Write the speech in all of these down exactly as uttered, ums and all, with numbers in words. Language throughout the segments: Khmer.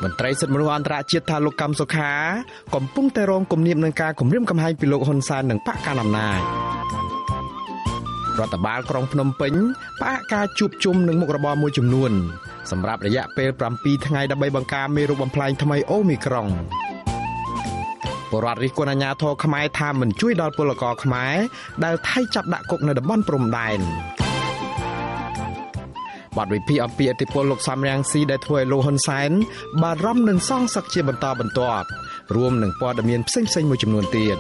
មន្ត្រីសិទ្ធិមនុស្សអន្តរជាតិថាលោកកឹមសុខាកំពុងតែរងគំនាបនឹងការគំរាមកំហែងពីលោកហ៊ុនសែននិងបកកណ្ដាលអំណាចរដ្ឋបាលក្រុងភ្នំពេញផ្អាកការជួបជុំនឹងមុខរបរមួយចំនួនសម្រាប់រយៈពេលប្រាំពីរថ្ងៃដើម្បីបង្ការមេរោគបំផ្លាញថ្មីអូមីក្រុងបរដ្ឋរិះគន់អាជ្ញាធរខ្មែរថាមិនជួយដល់ពលករខ្មែរដែលថៃចាប់ដាក់គុកនៅតំបន់ព្រំដែនបាត់វិភាគអំពីឥទ្ធិពលលោកសំរាំងស៊ីដែលធ្វើឲ្យលោកហ៊ុនសែនបារម្ភនឹងសងសឹកជាបន្តបន្ទាប់រួមនឹងព័ត៌មានផ្សេងៗមួយចំនួនទៀត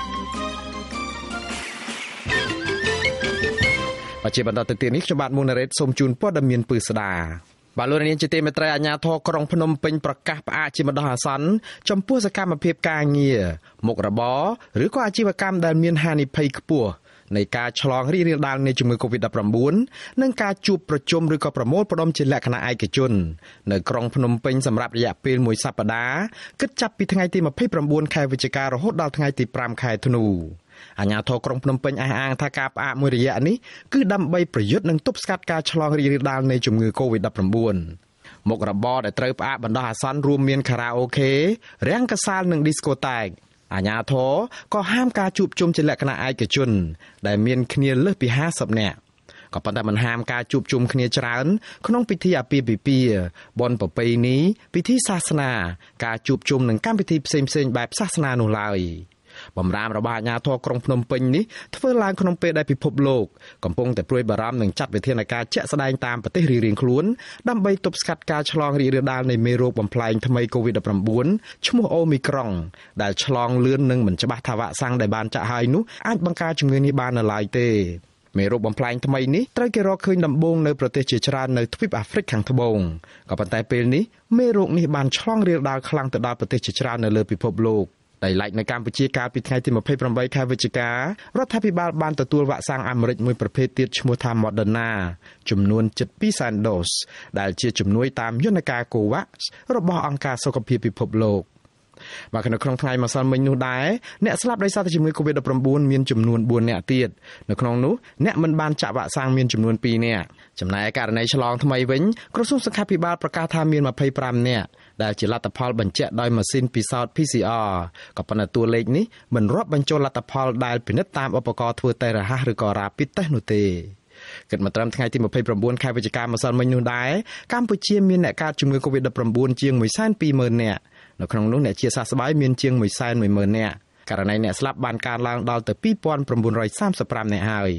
បច្ចុប្បន្នតទៅទៀតនេះខ្ញុំបាទមុនរ៉េតសូមជូនព័ត៌មានពឺស្ដាបាទលោកនាងជាទីមេត្រីអាជ្ញាធរក្រុងភ្នំពេញប្រកាសផ្អាកជាបណ្ដោះអាសន្នចំពោះសកម្មភាពការងារមុខរបរឬក៏អាជីវកម្មដែលមានហានិភ័យខ្ពស់នៃការឆ្លងរីករាលដាលនៃជំងឺ កូវីដ ដប់ប្រាំបួន និងការជួបប្រជុំឬក៏ប្រមូលផ្តុំជាលក្ខណៈឯកជននៅក្រុងភ្នំពេញសម្រាប់រយៈពេលមួយសប្តាហ៍គិតចាប់ពីថ្ងៃទីម្ភៃប្រាំបួនខែវិច្ឆិការហូតដល់ថ្ងៃទីប្រាំខែធ្នូអាជ្ញាធរក្រុងភ្នំពេញអះអាងថាការផ្អាកមួយរយៈនេះគឺដើម្បីប្រយុទ្ធនឹងទប់ស្កាត់ការឆ្លងរីករាលដាលនៃជំងឺ កូវីដ ដប់ប្រាំបួន មុខរបរដែលត្រូវផ្អាកបណ្ដោះអាសន្នរួមមានខារ៉ាអូខេរាំងកាសាលនិងឌីស្កូតេកអាជ្ញាធរក៏ហាមការជួបជុំជាលក្ខណៈឯកជនដែលមានគ្នាលើសពីហាសិបនាក់ក៏ប៉ុន្តែមិនហាមការជួបជុំគ្នាច្រើនក្នុងពិធីអាពាហ៍ពិពាហ៍បុណ្យប្រពៃណីពិធីសាសនាការជួបជុំនិងកម្មវិធីផ្សេងៗបែបសាសនានោះឡើយបំរាមរបស់អាជ្ញាធរក្រុងភ្នំពេញនេះធ្វើឡើងក្នុងពេលដែលពិភពលោកកំពុងតែព្រួយបារម្ភនឹងចាត់វិធានការជាក់ស្ដែងតាមប្រទេសរៀងៗខ្លួនដើម្បីទប់ស្កាត់ការឆ្លងរីករាលដាលនៃមេរោគបំផ្លែងថ្មី កូវីដ ដប់ប្រាំបួន ឈ្មោះអូមីក្រុងដែលឆ្លងលឿននិងមិនច្បាស់ថាវ៉ាក់សាំងដែលបានចាក់ហើយនោះអាចបង្ការជំងឺនេះបាននៅឡើយទេមេរោគបំផ្លែងថ្មីនេះត្រូវគេរកឃើញដំបូងនៅប្រទេសជាច្រើននៅទ្វីបអាហ្វ្រិកខាងត្បូងក៏ប៉ុន្តែពេលនេះមេរោគនេះបានឆ្លងរាលដាលខ្លាំងទៅដល់ប្រទេសជាច្រើននៅលើពិភពលោកដែលឡែកនៅកម្ពុជាកាលពីថ្ងៃទីម្ភៃប្រាំបីខែវិច្ឆិការដ្ឋាភិបាលបានទទួលវ៉ាក់សាំងអាមេរិកមួយប្រភេទទៀតឈ្មោះថា Moderna ចំនួនជិតពីរសែនដូសដែលជាជំនួយតាមយន្តការ COVAX របស់អង្គការសុខភាពពិភពលោកបាទនៅក្នុងថ្ងៃម្សិលមិញនោះដែរអ្នកស្លាប់ដោយសារតែជំងឺ កូវីដ ដប់ប្រាំបួន មានចំនួនបួននាក់ទៀតនៅក្នុងនោះអ្នកមិនបានចាក់វ៉ាក់សាំងមានចំនួនពីរនាក់ចំណែកករណីឆ្លងថ្មីវិញក្រសួងសុខាភិបាលប្រកាសថាមានម្ភៃប្រាំនាក់ដែលជាលទ្ធផលបញ្ជាក់ដោយម៉ាស៊ីនពិសោធន៍ P C R ក៏ប៉ុន្តែតួលេខនេះមិនរាប់បញ្ចូលលទ្ធផលដែលពិនិត្យតាមឧបករណ៍ធ្វើតេស្តរហ័សឬក៏ Rapid Test នោះទេគិតមកត្រឹមថ្ងៃទីម្ភៃប្រាំបួនខែវិច្ឆិកាម្សិលមិញនោះដែរកម្ពុជាមានអ្នកកើតជំងឺ កូវីដ ដប់ប្រាំបួន ជាងមួយសែនពីរម៉ឺននាក់នៅក្នុងនោះអ្នកជាសះស្បើយមានជាងមួយសែនមួយម៉ឺននាក់ករណីអ្នកស្លាប់បានកើនឡើងដល់ទៅពីរពាន់ប្រាំបួនរយសាមសិបប្រាំនាក់ហើយ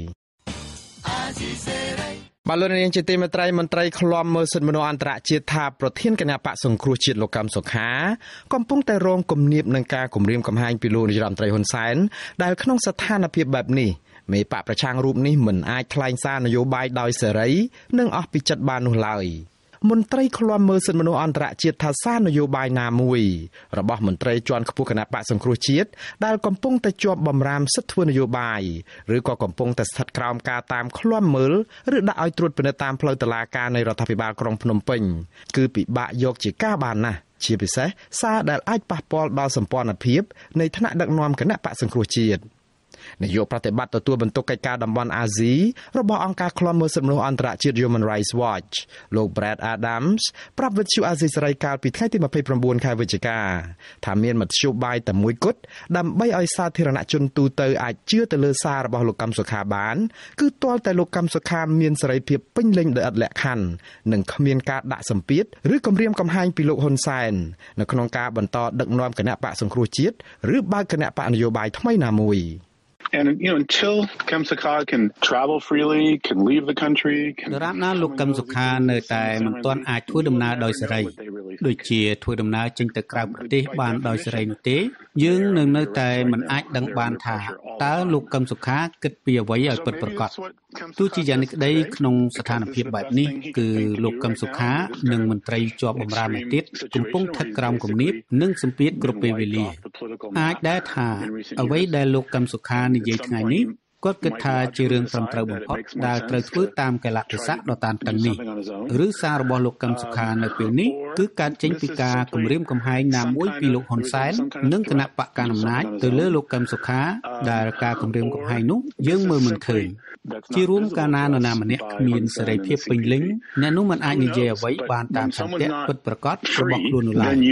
បាទលោកនាងជាទីមេត្រីមន្ត្រីឃ្លាំមើលសិទ្ធិមនុស្សអន្តរជាតិថាប្រធានគណៈបកសង្គ្រោះជាតិលោកកឹមសុខាកំពុងតែរងគំនាបនឹងការគំរាមកំហែងពីលោកនាយរដ្ឋមន្ត្រីហ៊ុនសែនដែលក្នុងស្ថានភាពបែបនេះមេបកប្រឆាំងរូបនេះមិនអាចថ្លែងសារនយោបាយដោយសេរីនិងអស់ពីចិត្តបាននោះឡើយមន្ត្រីឃ្លាំមើលសិទ្ធិមនុស្សអន្តរជាតិថាសារនយោបាយណាមួយរបស់មន្ត្រីជាន់ខ្ពស់គណៈបកសង្គ្រោះជាតិដែលកំពុងតែជាប់បំរាមសិទ្ធិធ្វើនយោបាយឬក៏កំពុងតែស្ថិតក្រោមការតាមឃ្លាំមើលឬដាក់ឲ្យត្រួតពិនិត្យតាមផ្លូវតុលាការនៃរដ្ឋាភិបាលក្រុងភ្នំពេញគឺពិបាកយកជាការបានណាស់ជាពិសេសសារដែលអាចប៉ះពាល់ដល់សម្ព័ន្ធភាពនៃថ្នាក់ដឹកនាំគណៈបកសង្គ្រោះជាតិនាយកប្រតិបត្តិទទួលបន្ទុកកិច្ចការតំបន់អាស៊ីរបស់អង្គការឃ្លាំមើលសិទ្ធិមនុស្សអន្តរជាតិ Human Rights Watch លោក Brad Adams ប្រាប់វិទ្យុអាស៊ីសេរីកាលពីថ្ងៃទីម្ភៃប្រាំបួនខែវិច្ឆិកាថាមានមធ្យោបាយតែមួយគត់ដើម្បីឲ្យសាធារណជនទូទៅអាចជឿទៅលើសាររបស់លោកកឹមសុខាបានគឺទាល់តែលោកកឹមសុខាមានសេរីភាពពេញលេញដោយឥតលក្ខខណ្ឌនិងគ្មានការដាក់សម្ពាធឬគំរាមកំហែងពីលោកហ៊ុនសែននៅក្នុងការបន្តដឹកនាំគណៈបកសង្គ្រោះជាតិឬបើកគណៈបកនយោបាយថ្មីណាមួយ And you know until Kem Sokha can travel freely, can leave the country, can ដរាបណាលោកកឹមសុខានៅតែមិនទាន់អាចធ្វើដំណើរដោយសេរីដូចជាធ្វើដំណើរចេញទៅក្រៅប្រទេសបានដោយសេរីនោះទេយើងនៅនៅតែមិនអាចដឹងបានថាតើលោកកឹមសុខាគិតពីអ្វីឲ្យពិតប្រាកដទោះជាយ៉ាងនេះក្តីក្នុងស្ថានភាពបែបនេះគឺលោកកឹមសុខានិងមន្ត្រីជាប់បម្រើឯទៀតកំពុងស្ថិតក្រោមគំនាបនិងសម្ពាធគ្រប់ពេលវេលាអាចដែរថាអ្វីដែលលោកកឹមសុខានិយាយថ្ងៃនេះគាត់គិតថាជារឿងត្រឹមត្រូវបំផុតដែលត្រូវធ្វើតាមកលៈទេសៈដ៏តានតឹងនេះឬសាររបស់លោកកឹមសុខានៅពេលនេះគឺកើតចេញពីការគម្រាមកំហែងណាមួយពីលោកហ៊ុនសែននិងគណៈបកកណ្ដាលអំណាចទៅលើលោកកឹមសុខាដែលការគម្រាមកំហែងនោះយើងមើលមិនឃើញជារួមកាលណានរណាម្នាក់គ្មានសេរីភាពពេញលេញអ្នកនោះមិនអាចនិយាយអ្វីបានតាមសន្តិភាពពិតប្រាកដរបស់ខ្លួននោះឡើយ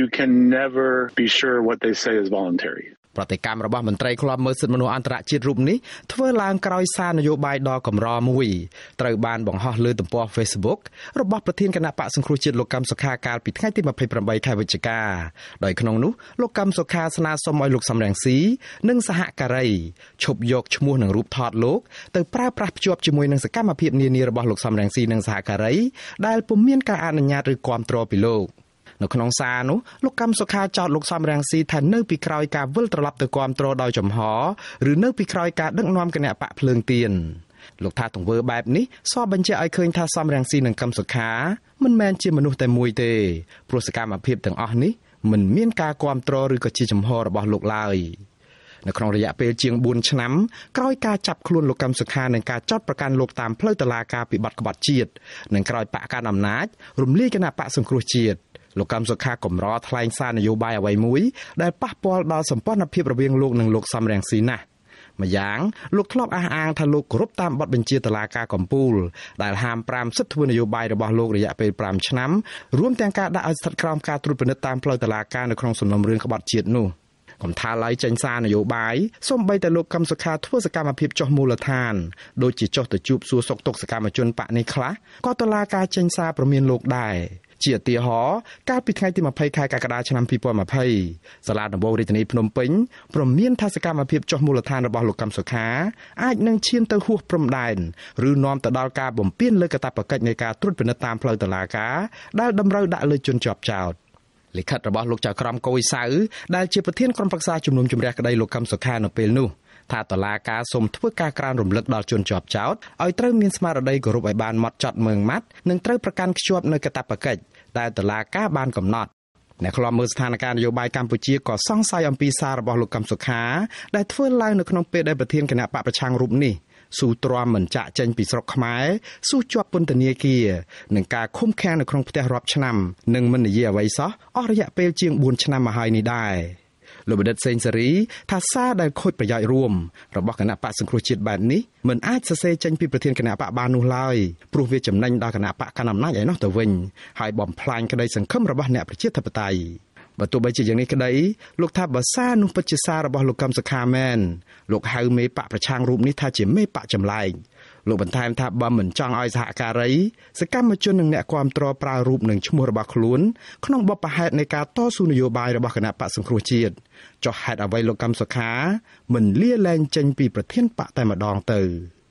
ប្រតិកម្មរបស់មន្ត្រីឃ្លាំមើលសិទ្ធិមនុស្សអន្តរជាតិរូបនេះធ្វើឡើងក្រោយសារនយោបាយដ៏កម្រមួយត្រូវបានបង្ហោះលើទំព័រ Facebook របស់ប្រធានគណៈបកសង្គ្រោះជាតិលោកកឹមសុខាកាលពីថ្ងៃទីยี่สิบแปดខែវិច្ឆិកាដោយក្នុងនោះលោកកឹមសុខាស្នើសុំឲ្យលោកសំរងស៊ីនិងសហការីឈប់យកឈ្មោះនិងរូបថតលោកទៅប្រើប្រាស់ភ្ជាប់ជាមួយនឹងសកម្មភាពនានារបស់លោកសំរងស៊ីនិងសហការីដែលពុំមានការអនុញ្ញាតឬគាំទ្រពីលោកនៅក្នុងសារនោះលោកកឹមសុខាចោទលោកសំរងស៊ីថានៅពីក្រោយការវិលត្រឡប់ទៅគាំទ្រដោយចំហឬនៅពីក្រោយការដឹកនាំគណៈបកភ្លើងទៀនលោកថាទង្វើបែបនេះសបបញ្ជាក់ឲ្យឃើញថាសំរងស៊ីនិងកឹមសុខាមិនមែនជាមនុស្សតែមួយទេព្រោះសកម្មភាពទាំងអស់នេះមិនមានការគាំទ្រឬក៏ជាចំហរបស់លោកឡើយនៅក្នុងរយៈពេលជាងបួនឆ្នាំក្រោយការចាប់ខ្លួនលោកកឹមសុខានិងការចោទប្រកាន់លោកតាមផ្លូវតុលាការពីបទក្បត់ជាតិនិងក្រោយបកកណ្ដាលអំណាចរំលាយគណៈបកសង្គ្រោះជាតិលោកកឹមសុខាកម្រថ្លែងសារនយោបាយអ្វីមួយដែលប៉ះពាល់ដល់សម្ព័ន្ធភាពរវាងលោកនិងលោកសំរងស៊ីណាស់ម្យ៉ាងលោកធ្លាប់អះអាងថាលោកគោរពតាមបទបញ្ជាតុលាការកំពូលដែលហាមប្រាមសិទ្ធិធ្វើនយោបាយរបស់លោករយៈពេលប្រាំឆ្នាំរួមទាំងការដាក់ឲ្យស្ថិតក្រោមការត្រួតពិនិត្យតាមផ្លូវតុលាការនៅក្នុងសំណុំរឿងក្បត់ជាតិនោះកំថាឡើយចេញសារនយោបាយសូម្បីតែលោកកឹមសុខាធ្វើសកម្មភាពចុះមូលដ្ឋានដូចជាចុះទៅជួបសួរសុខទុក្ខសកម្មជនបកនេះខ្លះក៏តុលាការចេញសារព្រមានលោកដែរជាឧទាហរណ៍កាលពីថ្ងៃទីยี่สิบខែកក្កដាឆ្នាំยี่สิบยี่สิบសាលាដំបងរាជធានីភ្នំពេញព្រមានថាសកម្មភាពចុះមូលដ្ឋានរបស់លោកកឹមសុខាអាចនឹងឈានទៅហួសព្រំដែនឬនាំទៅដល់ការបំពានលើកាតព្វកិច្ចនៃការត្រួតពិនិត្យតាមផ្លូវតុលាការដែលតម្រូវដាក់លើជនជាប់ចោទលិខិតរបស់លោកចៅក្រមគួយសៅដែលជាប្រធានក្រុមប្រឹក្សាជំនុំជម្រះក្តីលោកកឹមសុខានៅពេលនោះថាតុលាការសូមធ្វើការក្រើនរំលឹកដល់ជនជាប់ចោទឲ្យត្រូវមានស្មារតីគោរពឲ្យបានហ្មត់ចត់ម៉ឺងម៉ាត់និងត្រូវប្រកាន់ខ្ជាប់នូវកាតព្វកិច្ចដែលតុលាការបានកំណត់អ្នកខ្លាំមើលស្ថានភាពនយោបាយកម្ពុជាក៏សង្ស័យអំពីសាររបស់លោកកឹមសុខាដែលធ្វើឡើងនៅក្នុងពេលដែលប្រធានគណៈបកប្រឆាំងរូបនេះស៊ូទ្រាំមិនចាក់ចេញពីស្រុកខ្មែរស៊ូជាប់ពន្ធនាគារនឹងការឃុំឃាំងនៅក្នុងផ្ទះរាប់ឆ្នាំនិងមិននិយាយអ្វីសោះអស់រយៈពេលជាងបួនឆ្នាំមកហើយនេះដែរលោកបណ្ឌិតសេងសេរីថាសារដែលខូចប្រយោជន៍រួមរបស់គណៈបកសង្គ្រោះជាតិបែបនេះមិនអាចសរសេរចេញពីប្រធានគណៈបកបាននោះឡើយព្រោះវាចំណេញដល់គណៈបកកណ្ដាលអំណាចឯនោះទៅវិញហើយបំផ្លាញក្តីសង្ឃឹមរបស់អ្នកប្រជាធិបតេយ្យបើទោះបីជាយ៉ាងនេះក្តីលោកថាបើសារនោះពិតជាសាររបស់លោកកឹមសុខាមែនលោកហៅមេបកប្រឆាំងរូបនេះថាជាមេបកចម្លែកលោកបន្ថែមថាបើមិនចង់ឲ្យសហការីសកម្មជននិងអ្នកគាំទ្រប្រើរូបនិងឈ្មោះរបស់ខ្លួនក្នុងបបផហេតុនៃការតស៊ូនយោបាយរបស់គណៈបកសង្គ្រោះជាតិចុះហេតុអ្វីលោកកឹមសុខាមិនលាលែងចេញពីប្រធានបកតែម្ដងទៅ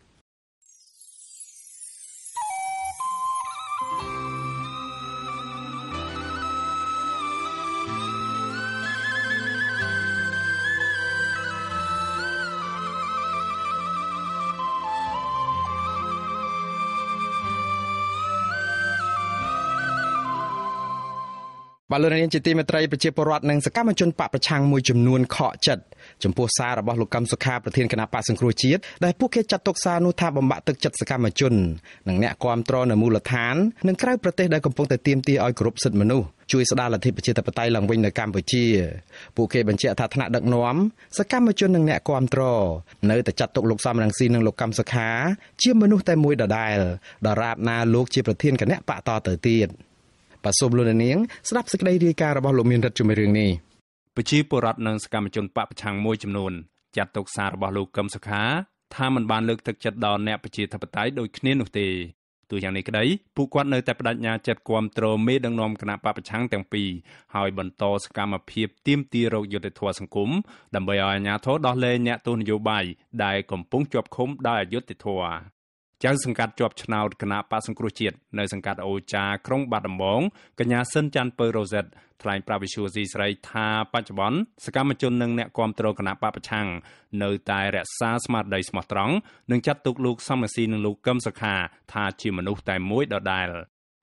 បាទលោកនាងជាទីមេត្រីប្រជាពលរដ្ឋនិងសកម្មជនបកប្រឆាំងមួយចំនួនខកចិត្តចំពោះសាររបស់លោកកឹមសុខាប្រធានគណៈបកសង្គ្រោះជាតិដែលពួកគេចាត់ទុកសារនោះថាបំបាក់ទឹកចិត្តសកម្មជននិងអ្នកគាំទ្រនៅមូលដ្ឋាននិងក្រៅប្រទេសដែលកំពុងតែទាមទារឲ្យគោរពសិទ្ធិមនុស្សជួយស្ដារលទ្ធិប្រជាធិបតេយ្យឡើងវិញនៅកម្ពុជាពួកគេបញ្ជាក់ថាថ្នាក់ដឹកនាំសកម្មជននិងអ្នកគាំទ្រនៅតែចាត់ទុកលោកសំរងស៊ីនិងលោកកឹមសុខាជាមនុស្សតែមួយដដែលដរាបណាលោកជាប្រធានគណៈបកតទៅទៀតបាទសូមលោកនាងស្ដាប់សេចក្តីរាយការណ៍របស់លោកមានរិទ្ធជំរឿននេះប្រជាពលរដ្ឋនិងសកម្មជនបកប្រឆាំងមួយចំនួនចាត់ទុកសាររបស់លោកកឹមសុខាថាមិនបានលើកទឹកចិត្តដល់អ្នកប្រជាធិបតេយ្យដូចគ្នានោះទេទោះយ៉ាងនេះក្តីពួកគាត់នៅតែបដិញ្ញាចិត្តគាំទ្រមេដឹកនាំគណៈបកប្រឆាំងទាំងពីរហើយបន្តសកម្មភាពទាមទាររកយុត្តិធម៌សង្គមដើម្បីឲ្យអាជ្ញាធរដោះលែងអ្នកទោសនយោបាយដែលកំពុងជាប់ឃុំដោយអយុត្តិធម៌ចៅសង្កាត់ជាប់ឆ្នោតគណៈបកសង្គ្រោះជាតិនៅសង្កាត់អូចាក្រុងបាត់ដំបងកញ្ញាសិនច័ន្ទពៅរ៉ូសិតថ្លែងប្រាប់វិទ្យុស៊ីស្រីថាបច្ចុប្បន្នសកម្មជននិងអ្នកគាំទ្រគណៈបកប្រឆាំងនៅតែរក្សាស្មារតីស្មោះត្រង់និងចាត់ទុកលោកសំរងស៊ីនិងលោកកឹមសុខាថាជាមនុស្សតែមួយដដែល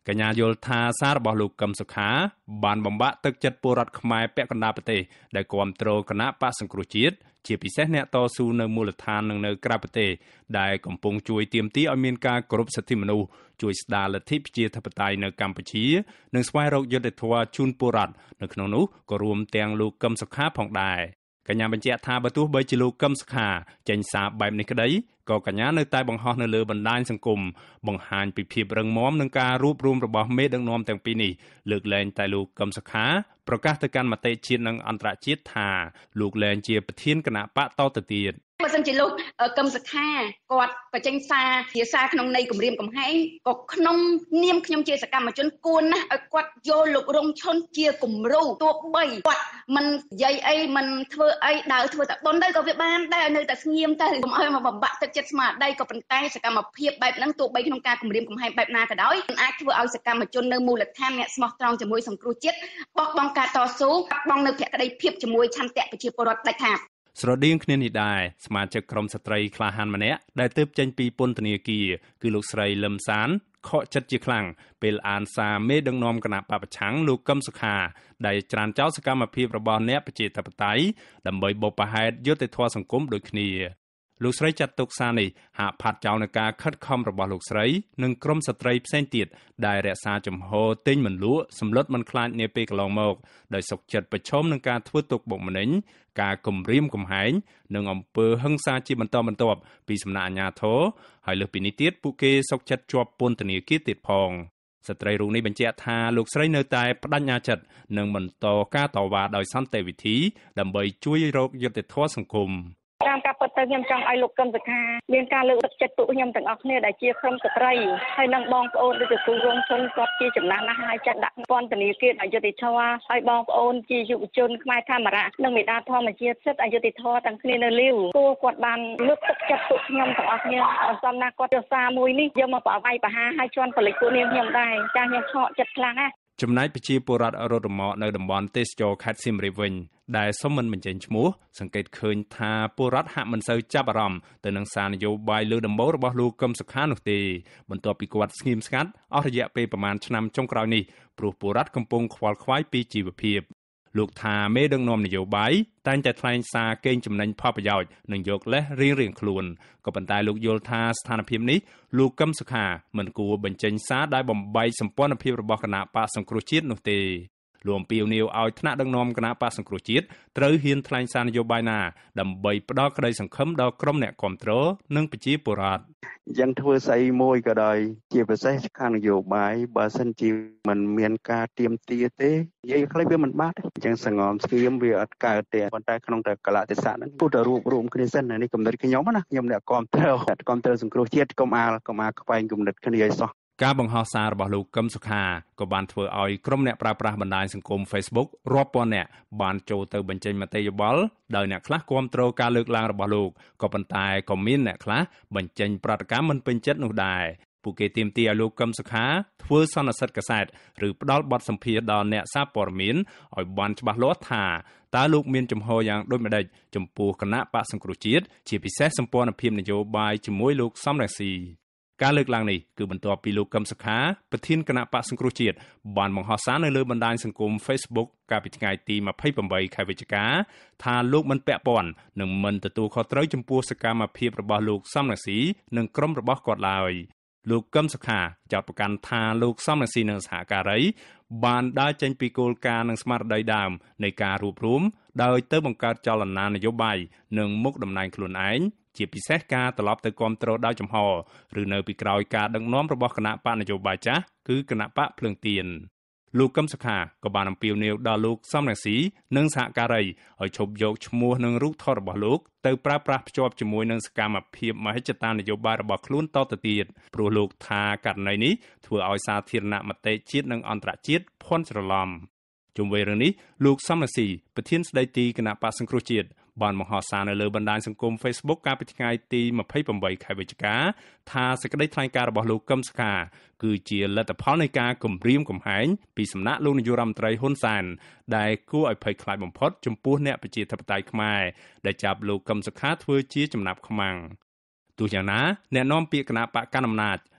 កញ្ញាយល់ថាសាររបស់លោកកឹមសុខាបានបំបាក់ទឹកចិត្តពលរដ្ឋខ្មែរពាក់កណ្ដាលប្រទេសដែលគាំទ្រគណៈបកសង្គ្រោះជាតិជាពិសេសអ្នកតស៊ូនៅមូលដ្ឋាននិងនៅក្រៅប្រទេសដែលកំពុងជួយទាមទារឲ្យមានការគោរពសិទ្ធិមនុស្សជួយស្ដារលទ្ធិប្រជាធិបតេយ្យនៅកម្ពុជានិងស្វែងរកយុត្តិធម៌ជូនពលរដ្ឋនៅក្នុងនោះក៏រួមទាំងលោកកឹមសុខាផងដែរកញ្ញាបញ្ជាក់ថាបើទោះបីជាលោកកឹមសុខាចេញសារបែបនេះក្តីក៏កញ្ញានៅតែបង្ហោះនៅលើបណ្ដាញសង្គមបង្ហាញពីភាពរឹងមាំនឹងការរួបរวมរបស់មេដឹកនាំទាំងពីរនេះលើកលែងតែលោកកឹមសុខាប្រកាសទៅកាន់មតិជាតិនិងអន្តរជាតិថាលោកលែងជាប្រធានគណៈបកតទៅទៀតបើសិនជាលោកកឹមសុខាគាត់ក៏ចេញសារជាសារក្នុងន័យគម្រាមកំហែងក៏ក្នុងនាមខ្ញុំជាសកម្មជនគួរណាស់ឲ្យគាត់យកលោករងឈុនជាគំរូទោះបីគាត់មិននិយាយអីមិនធ្វើអីដើរធ្វើតែបន់ទៅក៏វាបានដែរនៅតែស្ងៀមទៅកុំឲ្យមកបំបាក់ទឹកចិត្តស្មារតីក៏ប៉ុន្តែសកម្មភាពបែបហ្នឹងទោះបីក្នុងការគម្រាមកំហែងបែបណាក៏ដោយអាចធ្វើឲ្យសកម្មជននៅមូលដ្ឋានអ្នកស្មោះត្រង់ជាមួយសង្គ្រោះជាតិបោះបង់ការតស៊ូបាត់បង់នៅភក្តីភាពជាមួយឆន្ទៈប្រជាពលរដ្ឋដាច់ខាតស្រដៀងគ្នានេះដែរសមាជិកក្រុមស្ត្រីក្លាហានម្នាក់ដែលទើបចេញពីពន្ធនាគារគឺលោកស្រីលឹមសានខកចិត្តជាខ្លាំងពេលអានសារមេដឹកនាំគណៈបព្វប្រឆាំងលោកកឹមសុខាដែលច្រានចោលសកម្មភាពរបស់អ្នកប្រជាធិបតេយ្យដើម្បីបុព្វហេតុយុត្តិធម៌សង្គមដូចគ្នាលោកស្រីចាត់ទុកសារនេះហាក់ផាត់ចោលនឹងការខិតខំរបស់លោកស្រីនិងក្រុមស្ត្រីផ្សេងទៀតដែលរក្សាជំហរទិញមិនលក់សម្លុតមិនខ្លាចនាពេលកន្លងមកដោយសុខចិត្តប្រឈមនឹងការធ្វើទុកបុកម្នេញការគំរាមកំហែងនិងអំពើហិង្សាជាបន្តបន្ទាប់ពីសំណាក់អាជ្ញាធរហើយលើសពីនេះទៀតពួកគេសុខចិត្តជាប់ពន្ធនាគារទៀតផងស្ត្រីរូបនេះបញ្ជាក់ថាលោកស្រីនៅតែបដិញ្ញាចិត្តនឹងបន្តការតវ៉ាដោយសន្តិវិធីដើម្បីជួយរកយុត្តិធម៌សង្គមតាមការពិតទៅខ្ញុំចង់ឲ្យលោកកឹមសុខាមានការលើកទឹកចិត្តពួកខ្ញុំទាំងអស់គ្នាដែលជាក្រុមស្ត្រីហើយនិងបងប្អូនដូចជាគ្រូរងជនគាត់ជាចំណាស់ណាស់ហើយចាត់ដាក់ពន្ធនាគារអយុធធម៌ហើយបងប្អូនជាយុវជនខ្មែរធម្មរៈនិងមេដាធម្មជាតិសិទ្ធិអយុធធម៌ទាំងគ្នានៅលាវគួរគាត់បានលើកទឹកចិត្តពួកខ្ញុំទាំងអស់គ្នាអសន្នណាគាត់រសារមួយនេះយកមកប្រវាយប្រហារឲ្យជន់ពលិកពួកនាងខ្ញុំដែរចាស់ខ្ញុំឆក់ចិត្តខ្លាំងណាស់ចំណែកប្រជាពលរដ្ឋរត់រមាក់នៅតំបន់ទេសចរខេត្តសៀមរាបវិញដែលសុំមិនបញ្ចេញឈ្មោះសង្កេតឃើញថាពលរដ្ឋហាក់មិនសូវចាប់អារម្មណ៍ទៅនឹងសារនយោបាយលើដំបូលរបស់លោកកឹមសុខានោះទេបន្ទាប់ពីគាត់ស្ងៀមស្ងាត់អស់រយៈពេលប្រមាណឆ្នាំចុងក្រោយនេះព្រោះពលរដ្ឋកំពុងខ្វល់ខ្វាយពីជីវភាពលោកថាមេដឹកនាំនយោបាយតែងតែថ្លែងសារកេងចំណេញផលប្រយោជន៍និងយកលេសរៀងរៀងខ្លួនក៏ប៉ុន្តែលោកយល់ថាស្ថានភាពនេះលោកកឹមសុខាមិនគួរបញ្ចេញសារដែលបំបែកសម្ព័ន្ធភាពរបស់គណៈបកសង្គ្រោះជាតិនោះទេលោកអំពាវនាវឲ្យថ្នាក់ដឹកនាំគណៈបកសង្គ្រោះជាតិត្រូវហ៊ានថ្លែងសារនយោបាយណាដើម្បីផ្ដល់ក្តីសង្ឃឹមដល់ក្រុមអ្នកគាំទ្រនិងប្រជាពលរដ្ឋអញ្ចឹងធ្វើស្អីមួយក៏ដោយជាពិសេសខាងនយោបាយបើសិនជាមិនមានការទៀមទាទេនិយាយខ្លីវាមិនបាត់អញ្ចឹងសង្ងំស្គៀមវាអត់កើតទេប៉ុន្តែក្នុងតែកលៈទេសៈហ្នឹងពុទ្ធរូបរួមគ្នាសិននេះគំនិតខ្ញុំណាខ្ញុំអ្នកគាំទ្រគាំទ្រសង្គ្រោះជាតិកុំអាលកុំអាខ្វែងគំនិតគ្នាឲ្យសោះការបង្ហោះសាររបស់លោកកឹមសុខាក៏បានធ្វើឲ្យក្រុមអ្នកប្រើប្រាស់បណ្ដាញសង្គម Facebook រាប់ពាន់នាក់បានចូលទៅបញ្ចេញមតិយោបល់ដោយអ្នកខ្លះគាំទ្រការលើកឡើងរបស់លោកក៏ប៉ុន្តែក៏មានអ្នកខ្លះបញ្ចេញប្រតិកម្មមិនពេញចិត្តនោះដែរពួកគេទាមទារឲ្យលោកកឹមសុខាធ្វើសន្និសីទកាសែតឬផ្ដល់បទសម្ភាសន៍ដល់អ្នកសារព័ត៌មានឲ្យបានច្បាស់លាស់ថាតើលោកមានជំហរយ៉ាងដូចម្តេចចំពោះគណៈបកសង្គ្រោះជាតិជាពិសេសសម្ព័ន្ធភាពនយោបាយជាមួយលោកសំរងស៊ីការលើកឡើងនេះគឺបន្ទាប់ពីលោកកឹមសុខាប្រធានគណៈបកសង្គ្រោះជាតិបានបង្ហោះសារនៅលើបណ្ដាញសង្គម Facebook កាលពីថ្ងៃទីម្ភៃប្រាំបីខែវិច្ឆិកាថាលោកមិនពាក់ព័ន្ធនិងមិនទទួលខុសត្រូវចំពោះសកម្មភាពរបស់លោកសំរងស៊ីនិងក្រុមរបស់គាត់ឡើយលោកកឹមសុខាចោទប្រកាន់ថាលោកសំរងស៊ីនិងសហការីបានដើរចេញពីគោលការណ៍និងស្មារតីដើមនៃការរួបរวมដោយទៅបង្កើតចលនានយោបាយនិងមុខតំណែងខ្លួនឯងជាពិសេសការត្រឡប់ទៅគាំទ្រដោយចំហឬនៅពីក្រោយការដឹកនាំរបស់គណៈបកនយោបាយចាស់គឺគណៈបកភ្លើងទៀនលោកកឹមសុខាក៏បានអំពាវនាវដល់លោកសំរងស៊ីនិងសហការីឲ្យឈប់យកឈ្មោះនិងរូបថតរបស់លោកទៅប្រើប្រាស់ភ្ជាប់ជាមួយនឹងសកម្មភាពមហិច្ឆតានយោបាយរបស់ខ្លួនតទៅទៀតព្រោះលោកថាករណីនេះធ្វើឲ្យសាធារណមតិជាតិនិងអន្តរជាតិភ័ន្តច្រឡំជុំវិញរឿងនេះលោកសំរងស៊ីប្រធានស្ដីទីគណៈបកសង្គ្រោះជាតិបានបង្ហោះសារនៅលើបណ្ដាញសង្គម Facebook កាលពីថ្ងៃទីម្ភៃប្រាំបីខែវិច្ឆិកាថាសេចក្តីថ្លែងការណ៍របស់លោកកឹមសុខាគឺជាលទ្ធផលនៃការគំរាមកំហែងពីសំណាក់លោកនាយករដ្ឋមន្ត្រីហ៊ុនសែនដែលគួរឲ្យភ័យខ្លាចបំផុតចំពោះអ្នកប្រជាធិបតេយ្យខ្មែរដែលចាប់លោកកឹមសុខាធ្វើជាចំណាប់ខ្មាំងទោះយ៉ាងណាអ្នកនាំពាក្យគណៈបកកណ្ដាលអំណាច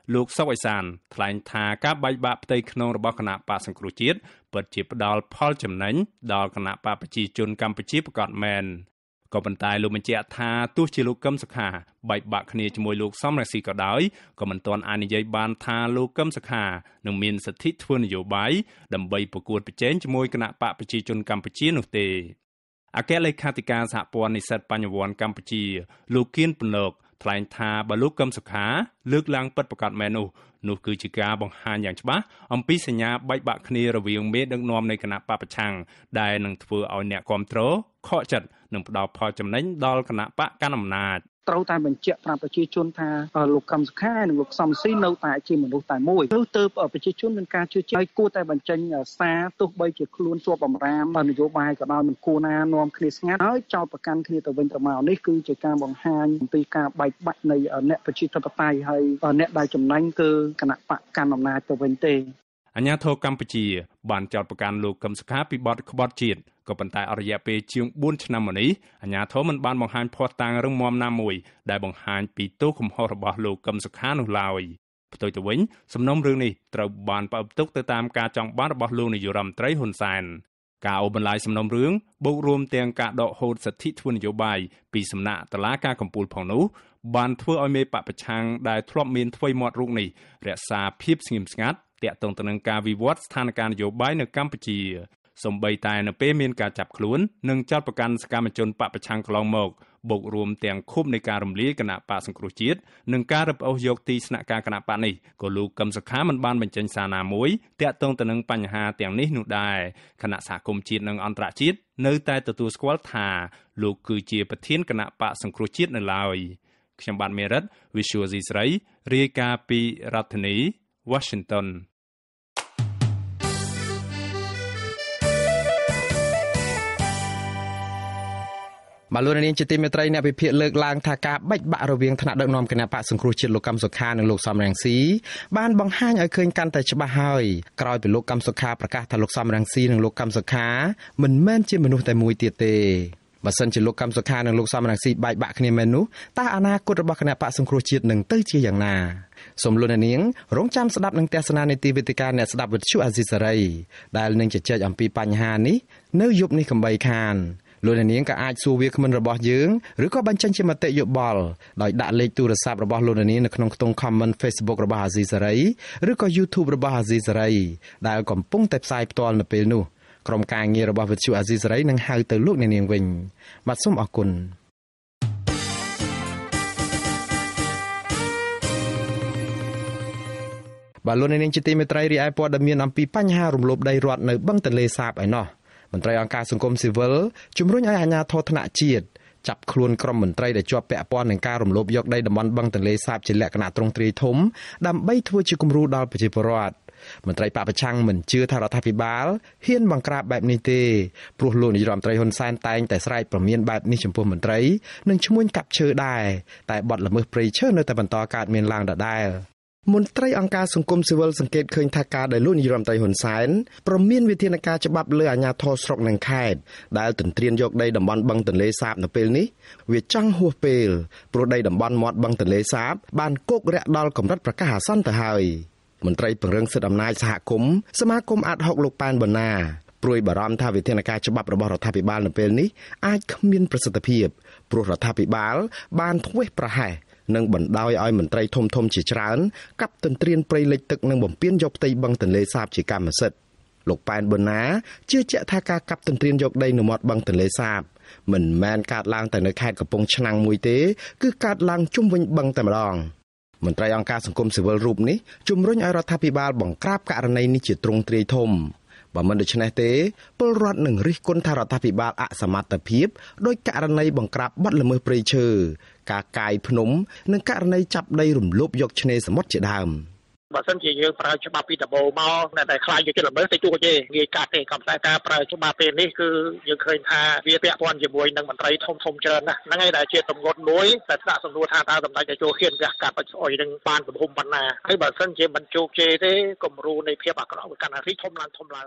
លោកសុកអេសានថ្លែងថាការបែកបាក់ផ្ទៃក្នុងរបស់គណៈបកសង្គ្រោះជាតិពិតជាផ្ដល់ផលចំណេញដល់គណៈបកប្រជាជនកម្ពុជាប្រកបមែនក៏ប៉ុន្តែលោកបញ្ជាក់ថាទោះជាលោកកឹមសុខាបែកបាក់គ្នាជាមួយលោកសំរងស៊ីក៏ដោយក៏មិនទាន់អាចនិយាយបានថាលោកកឹមសុខានឹងមានសិទ្ធិធ្វើនយោបាយដើម្បីប្រកួតប្រជែងជាមួយគណៈបកប្រជាជនកម្ពុជានោះទេអគ្គលេខាធិការសហព័ន្ធនិស្សិតបញ្ញវន្តកម្ពុជាលោកគៀនពន្លកថ្លែងថាបើលោកកឹមសុខាលើកឡើងពិតប្រាកដមែននោះនោះគឺជាការបង្ហាញយ៉ាងច្បាស់អំពីសញ្ញាបែកបាក់គ្នារវាងមេដឹកនាំនៃគណៈបកប្រឆាំងដែលនឹងធ្វើឲ្យអ្នកគាំទ្រខកចិត្តនិងផ្ដល់ផលចំណេញដល់គណៈបកកណ្ដាលអំណាចត្រូវតែបញ្ជាក់ប្រាប់ប្រជាជនថាលោកកឹមសុខានិងលោកសំស៊ីនៅតែជាមនុស្សតែមួយទើបទៅប្រជាជនមានការជឿជាក់គួរតែបញ្ចេញសារទោះបីជាខ្លួនជាប់បំរាមនយោបាយក៏ដោយមិនគួរណានាំគ្នាស្ងាត់ហើយចោទប្រកាន់គ្នាទៅវិញទៅមកនេះគឺជាការបង្ហាញអំពីការបែកបាក់នៃអ្នកប្រជាធិបតេយ្យហើយអ្នកដែលចំណេញគឺគណៈបកកាន់អំណាចទៅវិញទេអាញាធរកម្ពុជាបានចោទប្រកាន់លោកកឹមសុខាពីបទក្បត់ជាតិក៏ប៉ុន្តែអរិយាពេលជាងបួនឆ្នាំមកនេះអាញាធរមិនបានបង្ហាញភស្តុតាងរឹងមាំណាមួយដែលបង្ហាញពីទោសកំហុសរបស់លោកកឹមសុខានោះឡើយផ្ទុយទៅវិញសំណុំរឿងនេះត្រូវបានផ្អើលទុកទៅតាមការចង់បានរបស់លោកនាយរដ្ឋមន្ត្រីហ៊ុនសែនការអូសបន្លាយសំណុំរឿងបូករួមទាំងការដកហូតសិទ្ធិធ្វើនយោបាយពីសំណាក់តុលាការកំពូលផងនោះបានធ្វើឲ្យមេបកប្រឆាំងដែលធ្លាប់មានថ្វីមាត់រូបនេះរក្សាភាពស្ងៀមស្ងាត់ទាក់ទងទៅនឹងការវិវត្តស្ថានភាពនយោបាយនៅកម្ពុជាសូម្បីតែនៅពេលមានការចាប់ខ្លួននិងចោទប្រកាន់សកម្មជនបកប្រឆាំងកន្លងមកបូករួមទាំងខុបនៃការរំលាយគណៈបកសង្គ្រោះជាតិនិងការរឹបអូសយកទីស្នាក់ការគណៈបកនេះក៏លោកកឹមសុខាមិនបានបញ្ចេញសារណាមួយទាក់ទងទៅនឹងបញ្ហាទាំងនេះនោះដែរគណៈសហគមន៍ជាតិនិងអន្តរជាតិនៅតែទទួលស្គាល់ថាលោកគឺជាប្រធានគណៈបកសង្គ្រោះជាតិនៅឡើយខ្ញុំបាទមេរិត Visual C ស្រីរាយការណ៍ពីរដ្ឋធានី Washington បាទលោកនាងជាទីមេត្រីអ្នកវិភាគលើកឡើងថាការបែកបាក់រវាងថ្នាក់ដឹកនាំគណៈបកសង្គ្រោះជាតិលោកកឹមសុខានិងលោកសំរងស៊ីបានបង្ហាញឲ្យឃើញកាន់តែច្បាស់ហើយក្រោយពីលោកកឹមសុខាប្រកាសថាលោកសំរងស៊ីនិងលោកកឹមសុខាមិនមែនជាមនុស្សតែមួយទៀតទេបើសិនជាលោកកឹមសុខានិងលោកសំរងស៊ីបែកបាក់គ្នាមែននោះតើអនាគតរបស់គណៈបកសង្គ្រោះជាតិនឹងទៅជាយ៉ាងណាសូមលោកនាងរងចាំស្ដាប់នឹងទស្សនានីតិវិទ្យាអ្នកស្ដាប់វិទ្យុអាស៊ីសេរីដែលនឹងជជែកអំពីបញ្ហានេះនៅយប់នេះកំបីខានលោកនាងក៏អាចសួរវាគ្មិនរបស់យើងឬក៏បញ្ចេញជាមតិយោបល់ដោយដាក់លេខទូរស័ព្ទរបស់លោកនាងនៅក្នុងខ្ទង់ comment Facebook របស់អាស៊ីសេរីឬក៏ YouTube របស់អាស៊ីសេរីដែលកំពុងតែផ្សាយផ្ទាល់នៅពេលនេះក្រុមការងាររបស់វិទ្យុអាស៊ីសេរីនឹងហៅទៅលោកនាងវិញបាទសូមអរគុណបាទលោកនាងជាទីមេត្រីរីឯព័ត៌មានអំពីបញ្ហារំលោភដីរដ្ឋនៅបឹងទន្លេសាបឯណោះមន្ត្រីអង្គការសង្គមស៊ីវិលជំរុញឲ្យអាជ្ញាធរថ្នាក់ជាតិចាប់ខ្លួនក្រុមមន្ត្រីដែលជាប់ពាក់ព័ន្ធនឹងការរំលោភយកដីតំបន់បឹងទន្លេសាបជាលក្ខណៈទ្រង់ទ្រាយធំដើម្បីធ្វើជាគំរូដល់ប្រជាពលរដ្ឋមន្ត្រីបពប្រឆាំងមិនជឿថារដ្ឋាភិបាលហ៊ានបង្ក្រាបបែបនេះទេព្រោះលោកនាយរដ្ឋមន្ត្រីហ៊ុនសែនតែងតែស្រែកប្រមានបែបនេះចំពោះមន្ត្រីនិងឈ្មួញកាប់ឈើដែរតែបទល្មើសព្រៃឈើនៅតែបន្តកើតមានឡើងដដែលមន្ត្រីអង្គការសង្គមស៊ីវិលសង្កេតឃើញថាការដែលលោកនាយរដ្ឋមន្ត្រីហ៊ុនសែនប្រមានវិធានការច្បាប់លើអាជ្ញាធរស្រុកនិងខេត្តដែលទន្ទ្រានយកដីតំបន់បឹងទន្លេសាបនៅពេលនេះវាចង់ហួសពេលព្រោះដីតំបន់មាត់បឹងទន្លេសាបបានគោករាក់ដល់កម្រិតប្រកាសអាសន្នទៅហើយមន្ត្រីពង្រឹងសិទ្ធិអំណាចសហគមន៍សមាគមអាតហុកលោកប៉ែនបូណាព្រួយបារម្ភថាវិធានការច្បាប់របស់រដ្ឋាភិបាលនៅពេលនេះអាចគ្មានប្រសិទ្ធភាពព្រោះរដ្ឋាភិបាលបានធ្វេសប្រហែសនិងបណ្ដោយឲ្យមន្ត្រីធំធំជាច្រើនកាប់ទន្ទ្រានព្រៃលិចទឹកនិងបំពានយកផ្ទៃបឹងទន្លេសាបជាកម្មសិទ្ធិលោកប៉ែនបូណាជឿជាក់ថាការកាប់ទន្ទ្រានយកដីនៅមាត់បឹងទន្លេសាបមិនមែនកើតឡើងតែនៅខេត្តកំពង់ឆ្នាំងមួយទេគឺកើតឡើងជុំវិញបឹងតែម្ដងមន្ត្រីអង្គការសង្គមស៊ីវិលរូបនេះជំរុញឲ្យរដ្ឋាភិបាលបង្ក្រាបករណីនេះជាទ្រង់ទ្រាយធំបើមិនដូច្នេះទេពលរដ្ឋនឹងរិះគន់ថារដ្ឋាភិបាលអសមត្ថភាពដោយករណីបង្ក្រាបបទល្មើសព្រៃឈើការកាយភ្នំនិងករណីចាប់ដីរំលោភយកឆ្នេរសមុទ្រជាដើមបើសិនជាយើងប្រើច្បាប់ពីដំបូងមកតែខ្លាចយកចិត្តល្មើសទៅជួទេងាយកាត់ទេក៏តែការប្រើច្បាប់ពេលនេះគឺយើងឃើញថាវាពាក់ព័ន្ធជាមួយនឹងមន្ត្រីធំធំច្រើនណាស់ហ្នឹងហើយដែលជាទម្ងន់មួយតែថ្នាក់សំណួរថាតើសម្ដេចតេជោហ៊ានវះកាត់អុយនឹងបានទំហំប៉ុណ្ណាហើយបើសិនជាមិនជោគជ័យទេគំរូនៃភាពអាក្រក់វាកាន់តែរីកធំឡើងធំឡើង